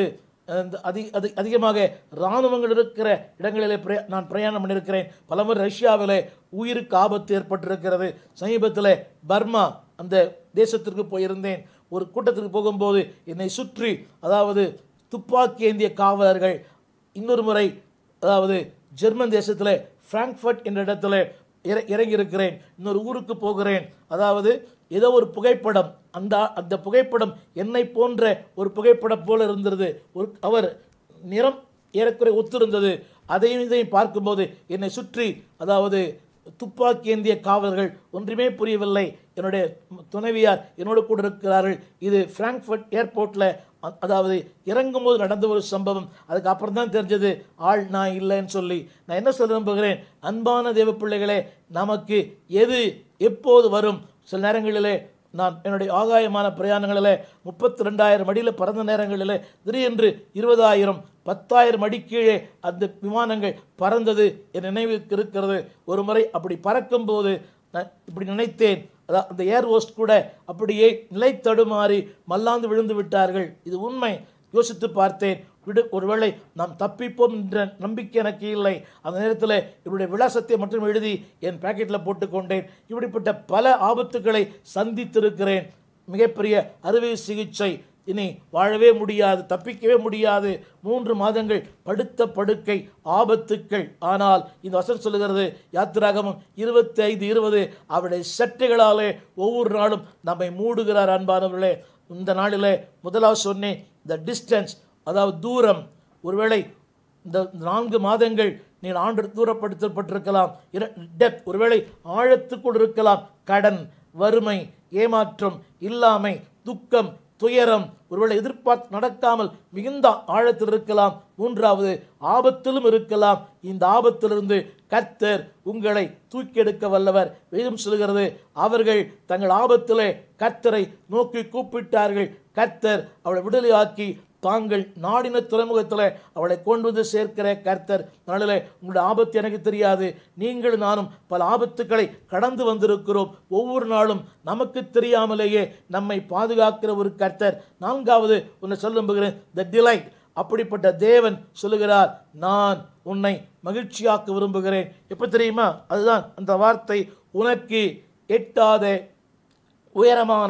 அதிகமாக இராணுவங்கள் இருக்கிற இடங்களிலே நான் பிரயாணம் பண்ணியிருக்கிறேன். பலமுறை ரஷ்யாவிலே உயிருக்கு ஆபத்து ஏற்பட்டிருக்கிறது. சமீபத்தில் பர்மா அந்த தேசத்திற்கு போயிருந்தேன். ஒரு கூட்டத்திற்கு போகும்போது என்னை சுற்றி அதாவது துப்பாக்கி ஏந்திய காவலர்கள். இன்னொரு முறை அதாவது ஜெர்மன் தேசத்தில் பிராங்க்ஃபர்ட் என்ற இடத்துல இறங்கியிருக்கிறேன். இன்னொரு ஊருக்கு போகிறேன். அதாவது ஏதோ ஒரு புகைப்படம், அந்த புகைப்படம் என்னை போன்ற ஒரு புகைப்படம் போல இருந்தது. அவர் நிறம் ஏறக்குறை ஒத்திருந்தது. அதையும் இதையும் பார்க்கும்போது என்னை சுற்றி அதாவது துப்பாக்கி ஏந்திய காவலர்கள். ஒன்றுமே புரியவில்லை. என்னுடைய துணைவியார் என்னோடு கூட இருக்கிறார்கள். இது பிராங்க்ஃபர்ட் ஏர்போர்ட்டில் அதாவது இறங்கும்போது நடந்த ஒரு சம்பவம். அதுக்கு அப்புறம் தான் தெரிஞ்சது ஆள் நான் இல்லைன்னு சொல்லி. நான் என்ன சொல்ல விரும்புகிறேன், அன்பான தேவ பிள்ளைகளே, நமக்கு எது எப்போது வரும். சில நேரங்களிலே நான் என்னுடைய ஆகாயமான பிரயாணங்களில் 32,000 அடியில் பறந்த நேரங்களில் திடீரென்று 20,000 10,000 அடி கீழே அந்த விமானங்கள் பறந்தது என் நினைவுக்கு இருக்கிறது. ஒரு முறை அப்படி பறக்கும்போது நான் இப்படி நினைத்தேன், அதான் அந்த ஏர் ஹோஸ்ட் கூட அப்படியே நிலை தடுமாறி மல்லாந்து விழுந்து விட்டார்கள். இது உண்மை. யோசித்து பார்த்தேன், ஒருவேளை நாம் தப்பிப்போம் என்ற நம்பிக்கை எனக்கு இல்லை. அந்த நேரத்தில் என்னுடைய விலாசத்தை மட்டும் எழுதி என் பாக்கெட்டில் போட்டுக்கொண்டேன். இப்படிப்பட்ட பல ஆபத்துக்களை சந்தித்திருக்கிறேன். மிகப்பெரிய அறுவை சிகிச்சை, இனி வாழவே முடியாது, தப்பிக்கவே முடியாது. 3 மாதங்கள் படுத்த படுக்கை, ஆபத்துக்கள். ஆனால் இந்த வசனம் சொல்லுகிறது, யாத்திராகமம் 25:20, அவருடைய சட்டைகளாலே ஒவ்வொரு நாளும் நம்மை மூடுகிறார். அன்பானவர்களே, இந்த நாளிலே முதலாவது சொன்னேன், த டிஸ்டன்ஸ், அதாவது தூரம். ஒருவேளை இந்த 4 மாதங்கள் நீ ஆண்டு தூரப்படுத்தப்பட்டிருக்கலாம். டெப்த், ஒருவேளை ஆழத்துக்குள் இருக்கலாம். கடன், வறுமை, ஏமாற்றம், இல்லாமை, துக்கம், துயரம், ஒருவேளை எதிர்பார்த்து நடக்காமல் மிகுந்த ஆழத்தில் இருக்கலாம். 3வது ஆபத்திலும் இருக்கலாம். இந்த ஆபத்திலிருந்து கர்த்தர் உங்களை தூக்கி எடுக்க வல்லவர். வேதம் சொல்கிறது, அவர்கள் தங்கள் ஆபத்திலே கர்த்தரை நோக்கி கூப்பிட்டார்கள், கர்த்தர் அவளை விடுதலையாக்கி தாங்கள் நாடின துறைமுகத்தில் அவளை கொண்டு வந்து சேர்க்கிற கர்த்தர். நாளில் உங்களுடைய ஆபத்து எனக்கு தெரியாது. நீங்கள் நானும் பல ஆபத்துக்களை கடந்து வந்திருக்கிறோம். ஒவ்வொரு நாளும் நமக்கு தெரியாமலேயே நம்மை பாதுகாக்கிற ஒரு கர்த்தர். 4வது ஒன்று சொல்ல விரும்புகிறேன், த டிலைட். அப்படிப்பட்ட தேவன் சொல்லுகிறார், நான் உன்னை மகிழ்ச்சியாக்க விரும்புகிறேன். எப்போ தெரியுமா? அதுதான் அந்த வார்த்தை, உனக்கு எட்டாத உயரமான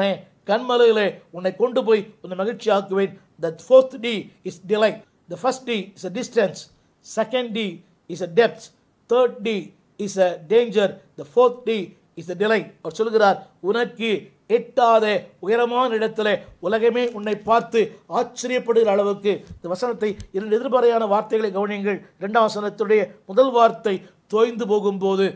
கண்மலையிலே உன்னை கொண்டு போய் உன்னை மகிழ்ச்சி ஆக்குவேன். The fourth D is delight. The first D is a distance. Second D is a depth. Third D is a danger. The fourth D is a delight. அவர் சொல்கிறார், உனக்கு எட்டாத உயரமான இடத்துல உலகமே உன்னை பார்த்து ஆச்சரியப்படுகிற அளவுக்கு. இந்த வசனத்தை இரண்டு எதிர்மறையான வார்த்தைகளை கவனியுங்கள். இரண்டாம் வசனத்துடைய முதல் வார்த்தை தோய்ந்து போகும்போது,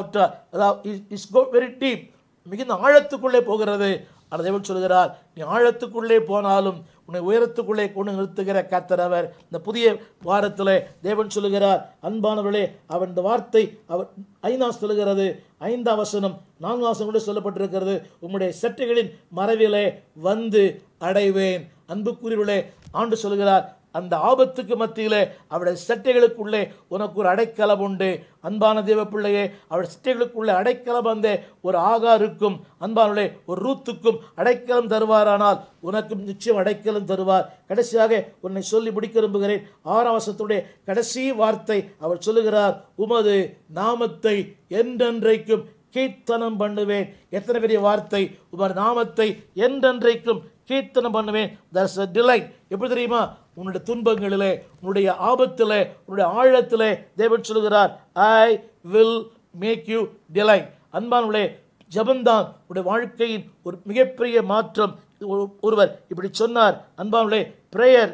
அதாவது வெரி டீப், மிகுந்த ஆழத்துக்குள்ளே போகிறது. ஆனால் தேவன் சொல்கிறார், நீ ஆழத்துக்குள்ளே போனாலும் உன்னை உயரத்துக்குள்ளே கொண்டு நிறுத்துகிற கர்த்தர் அவர். இந்த புதிய வாரத்தில் தேவன் சொல்லுகிறார், அன்பானவர்களே, அவன் இந்த வார்த்தை அவர் 5 சொல்லுகிறது, 5 வசனம் 4 வசனம் கூட சொல்லப்பட்டிருக்கிறது, உம்முடைய செட்டைகளின் மறைவிலே வந்து அடைவேன். அன்புக்குரியவர்களே, ஆண்டு சொல்லுகிறார், அந்த ஆபத்துக்கு மத்தியிலே அவருடைய சட்டைகளுக்குள்ளே உனக்கு ஒரு அடைக்கலம் உண்டு. அன்பான தேவ பிள்ளையே, அவருடைய சட்டைகளுக்குள்ளே அடைக்கலம் வந்தே ஒரு ஆகாருக்கும் அன்பானே ஒரு ரூத்துக்கும் அடைக்கலம் தருவாரானால் உனக்கும் நிச்சயம் அடைக்கலம் தருவார். கடைசியாக உன்னை சொல்லி முடிக்க விரும்புகிறேன். 6ஆம் வசனத்துடைய கடைசி வார்த்தை அவர் சொல்லுகிறார், உமது நாமத்தை என்றென்றைக்கும் கீர்த்தனம் பண்ணுவேன். எத்தனை பெரிய வார்த்தை! உமது நாமத்தை என்றென்றைக்கும் கீர்த்தனம் பண்ணுவேன். That's a delight. எப்படி தெரியுமா? உன்னுடைய துன்பங்களிலே, உன்னுடைய ஆபத்திலே, உன்னுடைய ஆழத்திலே தேவன் சொல்கிறார், I will make you delight. அன்பானவர்களே, ஜபந்தான் உடைய வாழ்க்கையின் ஒரு மிகப்பெரிய மாற்றம். ஒருவர் இப்படி சொன்னார், அன்பானவர்களே, prayer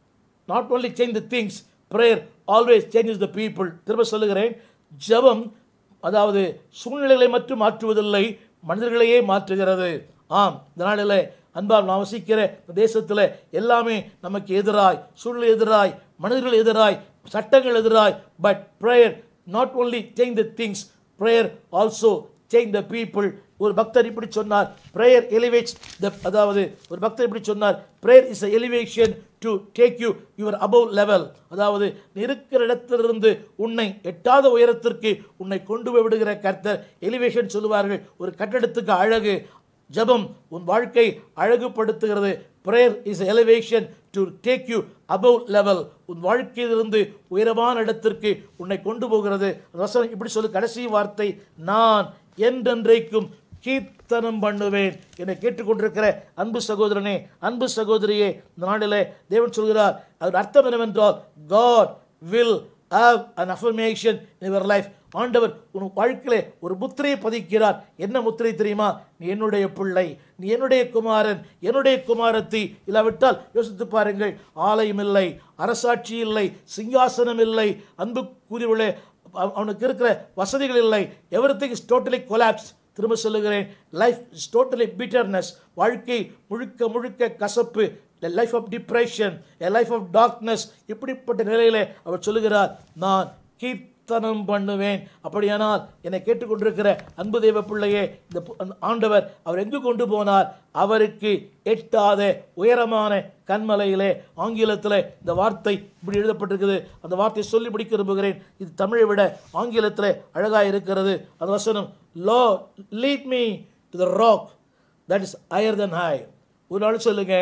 not only change the things, prayer always changes the people. திரும்ப சொல்லுகிறேன், ஜபம் அதாவது சூழ்நிலைகளை மட்டும் மாற்றுவதில்லை, மனிதர்களையே மாற்றுகிறது. ஆம், இந்த நாளில் அன்பால் நாம் வசிக்கிற தேசத்தில் எல்லாமே நமக்கு எதிராய், சூழ்நிலை எதிராய், மனிதர்கள் எதிராய், சட்டங்கள் எதிராய். But prayer not only change the things, prayer also change the people. ஒரு பக்தர் இப்படி சொன்னார், பிரேயர் எலிவேட்ஸ் த, அதாவது ஒரு பக்தர் இப்படி சொன்னார், prayer is a elevation to take you your above level. அதாவது இருக்கிற இடத்திலிருந்து உன்னை எட்டாத உயரத்திற்கு உன்னை கொண்டு போய் விடுகிற கர்த்தர். எலிவேஷன் சொல்லுவார்கள், ஒரு கட்டடத்துக்கு அழகு. ஜபம் உன் வாழ்க்கை அழகுபடுத்துகிறது. Prayer is elevation to take you above level. உன் வாழ்க்கையிலிருந்து உயரமான இடத்திற்கு உன்னை கொண்டு போகிறது. வசனம் இப்படி சொல்லு, கடைசி வார்த்தை, நான் என்றென்றைக்கும் கீர்த்தனம் பண்ணுவேன். என்னை கேட்டுக்கொண்டிருக்கிற அன்பு சகோதரனே, அன்பு சகோதரியே, இந்த நாளிலே தேவன் சொல்கிறார், அதன் அர்த்தம் என்னவென்றால், God will have an affirmation in your life. ஆண்டவர் உன் வாழ்க்கையிலே ஒரு முத்திரையை பதிக்கிறார். என்ன முத்திரை தெரியுமா? நீ என்னுடைய பிள்ளை, நீ என்னுடைய குமாரன், என்னுடைய குமாரத்தி. இல்லாவிட்டால் யோசித்து பாருங்கள், ஆலயம் இல்லை, அரசாட்சி இல்லை, சிங்காசனம் இல்லை, அன்புக்குரியவர்களே, அவனுக்கு இருக்கிற வசதிகள் இல்லை. Everything is totally collapse. திரும்ப சொல்லுகிறேன், லைஃப் இஸ் டோட்டலி பிட்டர்னஸ். வாழ்க்கை முழுக்க முழுக்க கசப்பு. Life of depression, life of darkness. இப்படிப்பட்ட நிலையிலே அவர் சொல்லுகிறார், நான் கீர்த்தனம் பண்ணுவேன். அப்படியானால் என்னை கேட்டுக்கொண்டிருக்கிற அன்பு தேவ பிள்ளையே, இந்த ஆண்டவர் அவர் எங்கு கொண்டு போனார்? அவருக்கு எட்டாத உயரமான கண்மலையிலே. ஆங்கிலத்தில் இந்த வார்த்தை இப்படி எழுதப்பட்டிருக்குது. அந்த வார்த்தையை சொல்லி முடிக்க விரும்புகிறேன். இது தமிழை விட ஆங்கிலத்தில் அழகாக இருக்கிறது. அந்த வசனம், Lord, lead me to the rock that is higher than high. ஒரு நாள் சொல்லுங்க,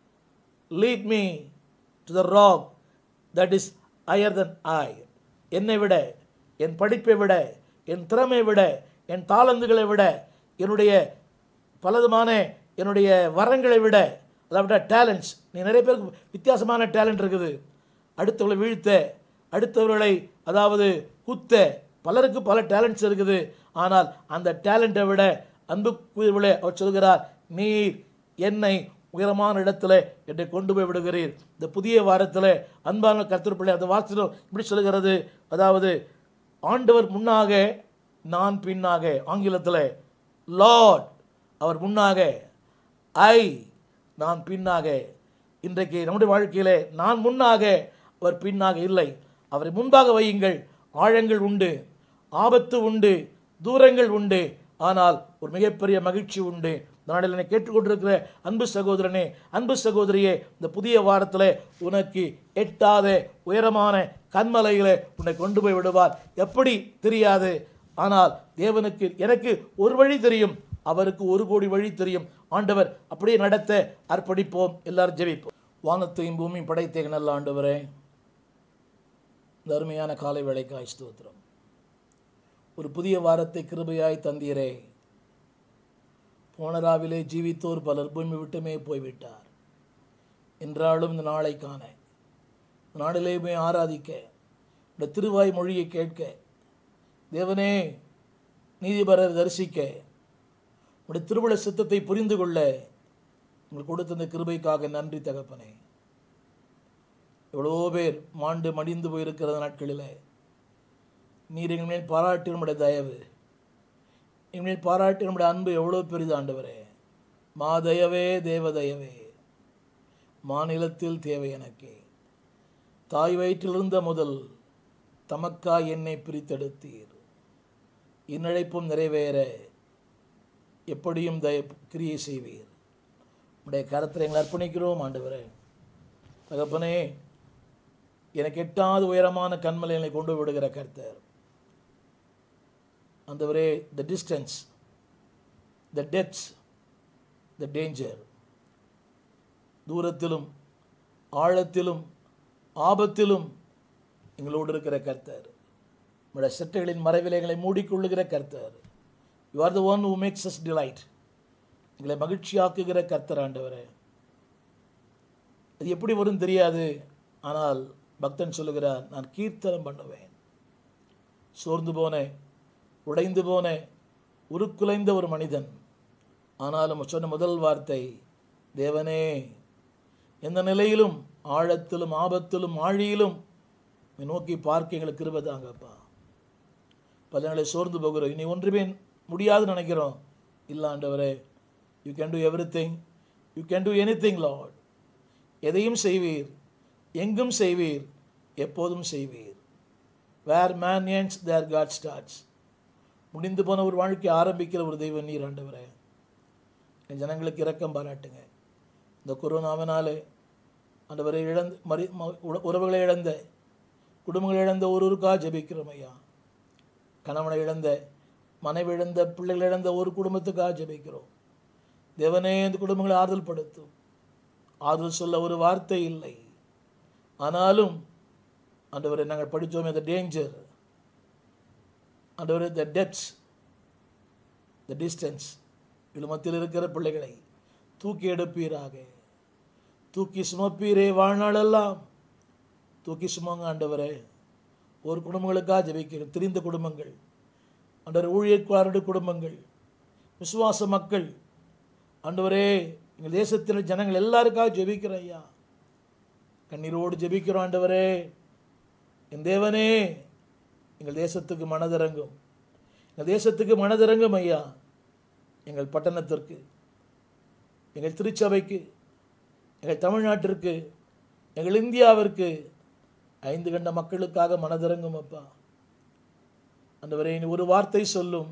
lead me to the rock that is higher than I. என்னை விட, என் படிப்பை விட, என் திறமை விட, என் தாளந்துகளை விட, என்னுடைய பலதுமான என்னுடைய வரங்களை விட, அதாவது டேலண்ட்ஸ். நீ நிறைய பேருக்கு வித்தியாசமான டேலண்ட் இருக்குது. அடுத்தவர்களை வீழ்த்த, அடுத்தவர்களை அதாவது குத்த, பலருக்கு பல டேலண்ட்ஸ் இருக்குது. ஆனால் அந்த டேலண்ட்டை விட அன்புக்குரியவர்களே அவர் சொல்கிறார், நீர் என்னை உயரமான இடத்துல என்னை கொண்டு போய் விடுகிறீர். இந்த புதிய வாரத்தில் அன்பான கர்த்தர் பிள்ளை, அந்த வாசனம் இப்படி சொல்கிறது, அதாவது ஆண்டவர் முன்னாக, நான் பின்னாக. ஆங்கிலத்தில் லார்ட் அவர் முன்னாக, ஐ நான் பின்னாக. இன்றைக்கு நம்முடைய வாழ்க்கையிலே நான் முன்னாக, அவர் பின்னாக இல்லை. அவரை முன்பாக வையுங்கள். ஆழங்கள் உண்டு, ஆபத்து உண்டு, தூரங்கள் உண்டு, ஆனால் ஒரு மிகப்பெரிய மகிழ்ச்சி உண்டு. நாளில் என்னை கேட்டுக்கொண்டிருக்கிற அன்பு சகோதரனே, அன்பு சகோதரியே, இந்த புதிய வாரத்தில் உனக்கு எட்டாத உயரமான கண்மலையிலே உன்னை கொண்டு போய் விடுவார். எப்படி தெரியாது, ஆனால் தேவனுக்கு, எனக்கு ஒரு வழி தெரியும், அவருக்கு 1 கோடி வழி தெரியும். ஆண்டவர் அப்படியே நடத்த அர்ப்பணிப்போம். எல்லாரும் ஜெபிப்போம். வானத்தையும் பூமியும் படைத்தேக நல்ல ஆண்டவரே, இந்த அருமையான காலை வேளைக்காய் ஸ்தோத்திரம். ஒரு புதிய வாரத்தை கிருபையாய் தந்தீரே. போன ராவிலே ஜீவித்தோர் பலர் பூமி விட்டுமே போய்விட்டார். என்றாலும் இந்த நாளை காண, நாளிலேயுமே ஆராதிக்க, இந்த திருவாய் மொழியை கேட்க, தேவனே நீதிபரர் தரிசிக்க, உடைய திருவுள சித்தத்தை புரிந்து கொள்ள உங்களுக்கு கொடுத்த இந்த கிருபைக்காக நன்றி தகப்பனே. எவ்வளோ பேர் மாண்டு மடிந்து போயிருக்கிற நாட்களில் நீர் எங்கள் மேல் பாராட்டி நம்முடைய தயவு, எங்கள் மேல் பாராட்டி நம்முடைய அன்பு எவ்வளோ பெரிது ஆண்டவரே. மாதயவே தேவதயவே மாநிலத்தில் தேவை எனக்கே. தாய் வயிற்றிலிருந்த முதல் தமக்காய் என்னை பிரித்தெடுத்தீர். இந்நழைப்பும் நிறைவேற எப்படியும் கிரியை செய்வீர். உடைய கரத்தில் எங்களை அர்ப்பணிக்கிறோம் ஆண்டவரே. தகப்பனே, எனக்கு எட்டாத உயரமான கண்மலைகளை கொண்டு விடுகிற கர்த்தர் ஆண்டவரே. The distance, the depths, the danger, தூரத்திலும் ஆழத்திலும் ஆபத்திலும் எங்களோடு இருக்கிற கர்த்தர், நம்முடைய சட்டைகளின் மறைவிலைகளை மூடிக்கொள்ளுகிற கர்த்தர். You are the one who makes us delight. எங்களை மகிழ்ச்சியாக்குகிற கர்த்தர் ஆண்டவரே. அது எப்படி வரும் தெரியாது, ஆனால் பக்தன் சொல்லுகிறார், நான் கீர்த்தனம் பண்ணுவேன். சோர்ந்து போனேன், உடைந்து போனேன், உருக்குலைந்த ஒரு மனிதன். ஆனாலும் சொன்ன முதல் வார்த்தை, தேவனே எந்த நிலையிலும் ஆழத்திலும் ஆபத்திலும் ஆழியிலும் நோக்கி பார்க்க எங்களுக்கு கிருபை தாங்கப்பா. பல நாளை சோர்ந்து போகிறோம், இனி ஒன்றுமே முடியாதுன்னு நினைக்கிறோம். இல்லை ஆண்டவரே, you can do everything, you can do anything Lord. எதையும் செய்வீர், எங்கும் செய்வீர், எப்போதும் செய்வீர். Where man ends there God starts. முடிந்து போன ஒரு வாழ்க்கை ஆரம்பிக்கிற ஒரு தெய்வம் நீர் ஆண்டவரே. என் ஜனங்களுக்கு இரக்கம் பாராட்டுங்க. இந்த கொரோனாவினாலே ஆண்டவரை உறவுகளை இழந்த, குடும்பங்களை இழந்த ஒருவருக்காக ஜெபிக்கிறோம் ஐயா. கணவனை இழந்த, மனைவி இழந்த, பிள்ளைகள் இழந்த ஒரு குடும்பத்துக்காக ஜெபிக்கிறோம். தேவனே, இந்த குடும்பங்களை ஆறுதல் படுத்தும். ஆறுதல் சொல்ல ஒரு வார்த்தை இல்லை. ஆனாலும் ஆண்டவரை நாங்கள் படித்தோமே, த டேஞ்சர் ஆண்டவரே, த டெப்த்ஸ், த டிஸ்டன்ஸ், இது மத்தியில் இருக்கிற பிள்ளைகளை தூக்கி எடுப்பீராக. தூக்கி சுமப்பீரே, வாழ்நாளெல்லாம் தூக்கி சுமங்க ஆண்டவரே. ஒரு குடும்பங்களுக்காக ஜெபிக்க, தெரிந்த குடும்பங்கள் ஆண்டவரே, ஊழியக்காரருடைய குடும்பங்கள், விசுவாச மக்கள் ஆண்டவரே, எங்கள் தேசத்தில் ஜனங்கள் எல்லாருக்காக ஜெபிக்கிறோம் ஐயா. கண்ணீரோடு ஜெபிக்கிறோம் ஆண்டவரே. என் தேவனே, எங்கள் தேசத்துக்கு மனதிறங்கும், எங்கள் தேசத்துக்கு மனதிறங்கும் ஐயா. எங்கள் பட்டணத்திற்கு, எங்கள் திருச்சபைக்கு, எங்கள் தமிழ்நாட்டிற்கு, எங்கள் இந்தியாவிற்கு, 5 கண்ட மக்களுக்காக மனதிறங்கும் அப்பா. ஆண்டவரே, இனி ஒரு வார்த்தை சொல்லும்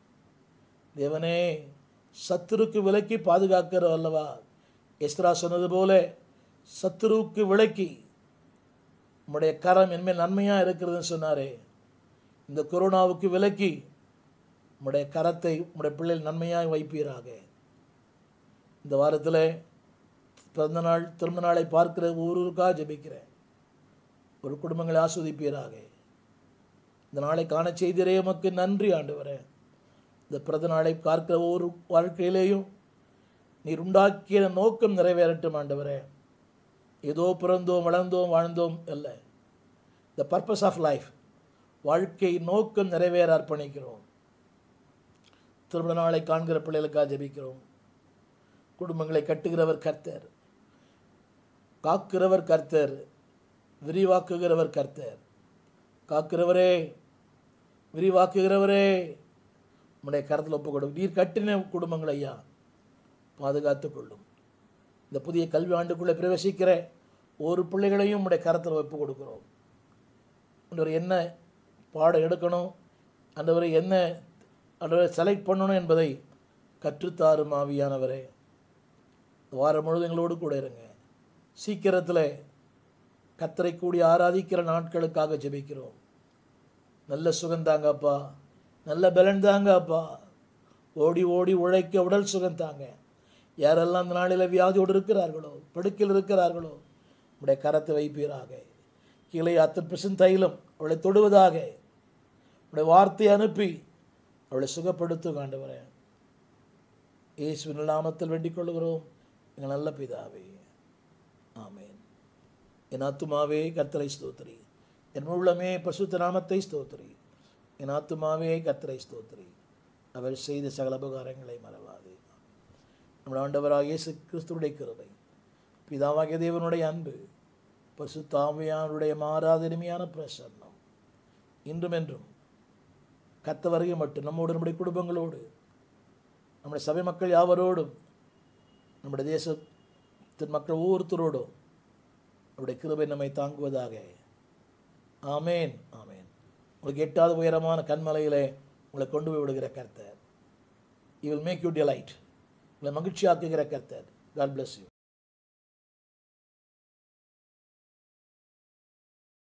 தேவனே. சத்துருக்கு விலக்கி பாதுகாக்கிற அல்லவா, எஸ்ரா சொன்னது போல சத்துருவுக்கு விலக்கி உம்முடைய கரம் என்மேல் நன்மையாக இருக்கிறதுன்னு சொன்னாரே. இந்த கொரோனாவுக்கு விலக்கி உம்முடைய கரத்தை உம்முடைய பிள்ளைகள் நன்மையாக வைப்பீராக. இந்த வாரத்தில் பிறந்த நாள், திரும்ப நாளை பார்க்கிற ஒருவருக்காக ஜெபிக்கிறேன். ஒரு குடும்பங்களை ஆஸ்வதிப்பீராக. இந்த நாளை காண செய்திரே, உமக்கு நன்றி ஆண்டவரே. இந்த பிறந்த நாளை பார்க்கிற ஒவ்வொரு வாழ்க்கையிலேயும் நீர் உண்டாக்கிய நோக்கம் நிறைவேறட்டும் ஆண்டவரே. ஏதோ பிறந்தோம், வளர்ந்தோம், வாழ்ந்தோம் அல்ல. த பர்பஸ் ஆஃப் லைஃப், வாழ்க்கை நோக்கம் நிறைவேற அர்ப்பணிக்கிறோம். திருமண நாளை காண்கிற பிள்ளைகளுக்காக ஜெபிக்கிறோம். குடும்பங்களை கட்டுகிறவர் கர்த்தர், காக்கிறவர் கர்த்தர், விரிவாக்குகிறவர் கர்த்தர். காக்கிறவரே, விரிவாக்குகிறவரே, உம்முடைய கரத்தில் ஒப்பு கொடுக்கும். நீர் கட்டின குடும்பங்கள் ஐயா பாதுகாத்து கொள்ளும். இந்த புதிய கல்வி ஆண்டுக்குள்ளே பிரவேசிக்கிற ஒரு பிள்ளைகளையும் உம்முடைய கரத்தில் ஒப்பு கொடுக்கிறோம். ஆண்டவரே, என்ன பாடம் எடுக்கணும், ஆண்டவரை என்ன ஆண்டவரை செலக்ட் பண்ணணும் என்பதை கற்றுத்தாரும் ஆவியானவரே. வாரம் முழுவதும் எங்களோடு கூட இருங்க. சீக்கிரத்தில் கர்த்தரை கூடி ஆராதிக்கிற நாட்களுக்காக ஜெபிக்கிறோம். நல்ல சுகந்தாங்க அப்பா, நல்ல பலன் தாங்க அப்பா. ஓடி ஓடி உழைக்க உடல் சுகந்தாங்க. யாரெல்லாம் அந்த நாளில் வியாதியோடு இருக்கிறார்களோ, படுக்கையில் இருக்கிறார்களோ, உடைய கரத்தை வைப்பீராக. கீழே 10% தைலம் அவளை தொடுவதாக. உடைய வார்த்தையை அனுப்பி அவளை சுகப்படுத்தும் ஆண்டவரே. இயேசுவின் நாமத்தில் வேண்டிக் கொள்கிறோம் எங்கள் நல்ல பிதாவே, ஆமென். என் ஆத்துமாவே கர்த்தரை ஸ்தோத்திரி, என் உள்ளமே பரிசுத்த நாமத்தை ஸ்தோத்திரி. என் ஆத்துமாவே கர்த்தரை ஸ்தோத்திரி, அவர் செய்த சகல உபகாரங்களை மறவாதே. நம்முடைய ஆண்டவராகிய இயேசு கிறிஸ்துவுடைய கிருபை, பிதாவாகிய தேவனுடைய அன்பு, பரிசுத்த ஆவியானவருடைய மாறாத இனிமையான பிரசன்னம் இன்றும் என்றும் கர்த்தர் வருகை மட்டும் நம்மோடு, நம்முடைய குடும்பங்களோடு, நம்முடைய சபை மக்கள் யாவரோடும், நம்முடைய தேசத்தின் மக்கள் ஒவ்வொருத்தரோடும் அவருடைய கிருபை நம்மை தாங்குவதாக. ஆமேன், ஆமேன். உங்களுக்கு எட்டாவது உயரமான கண்மலையிலே உங்களை கொண்டு போய் விடுகிற கர்த்தர். He will make you delight. உங்களை மகிழ்ச்சியாக்குகிற கர்த்தர். God bless you.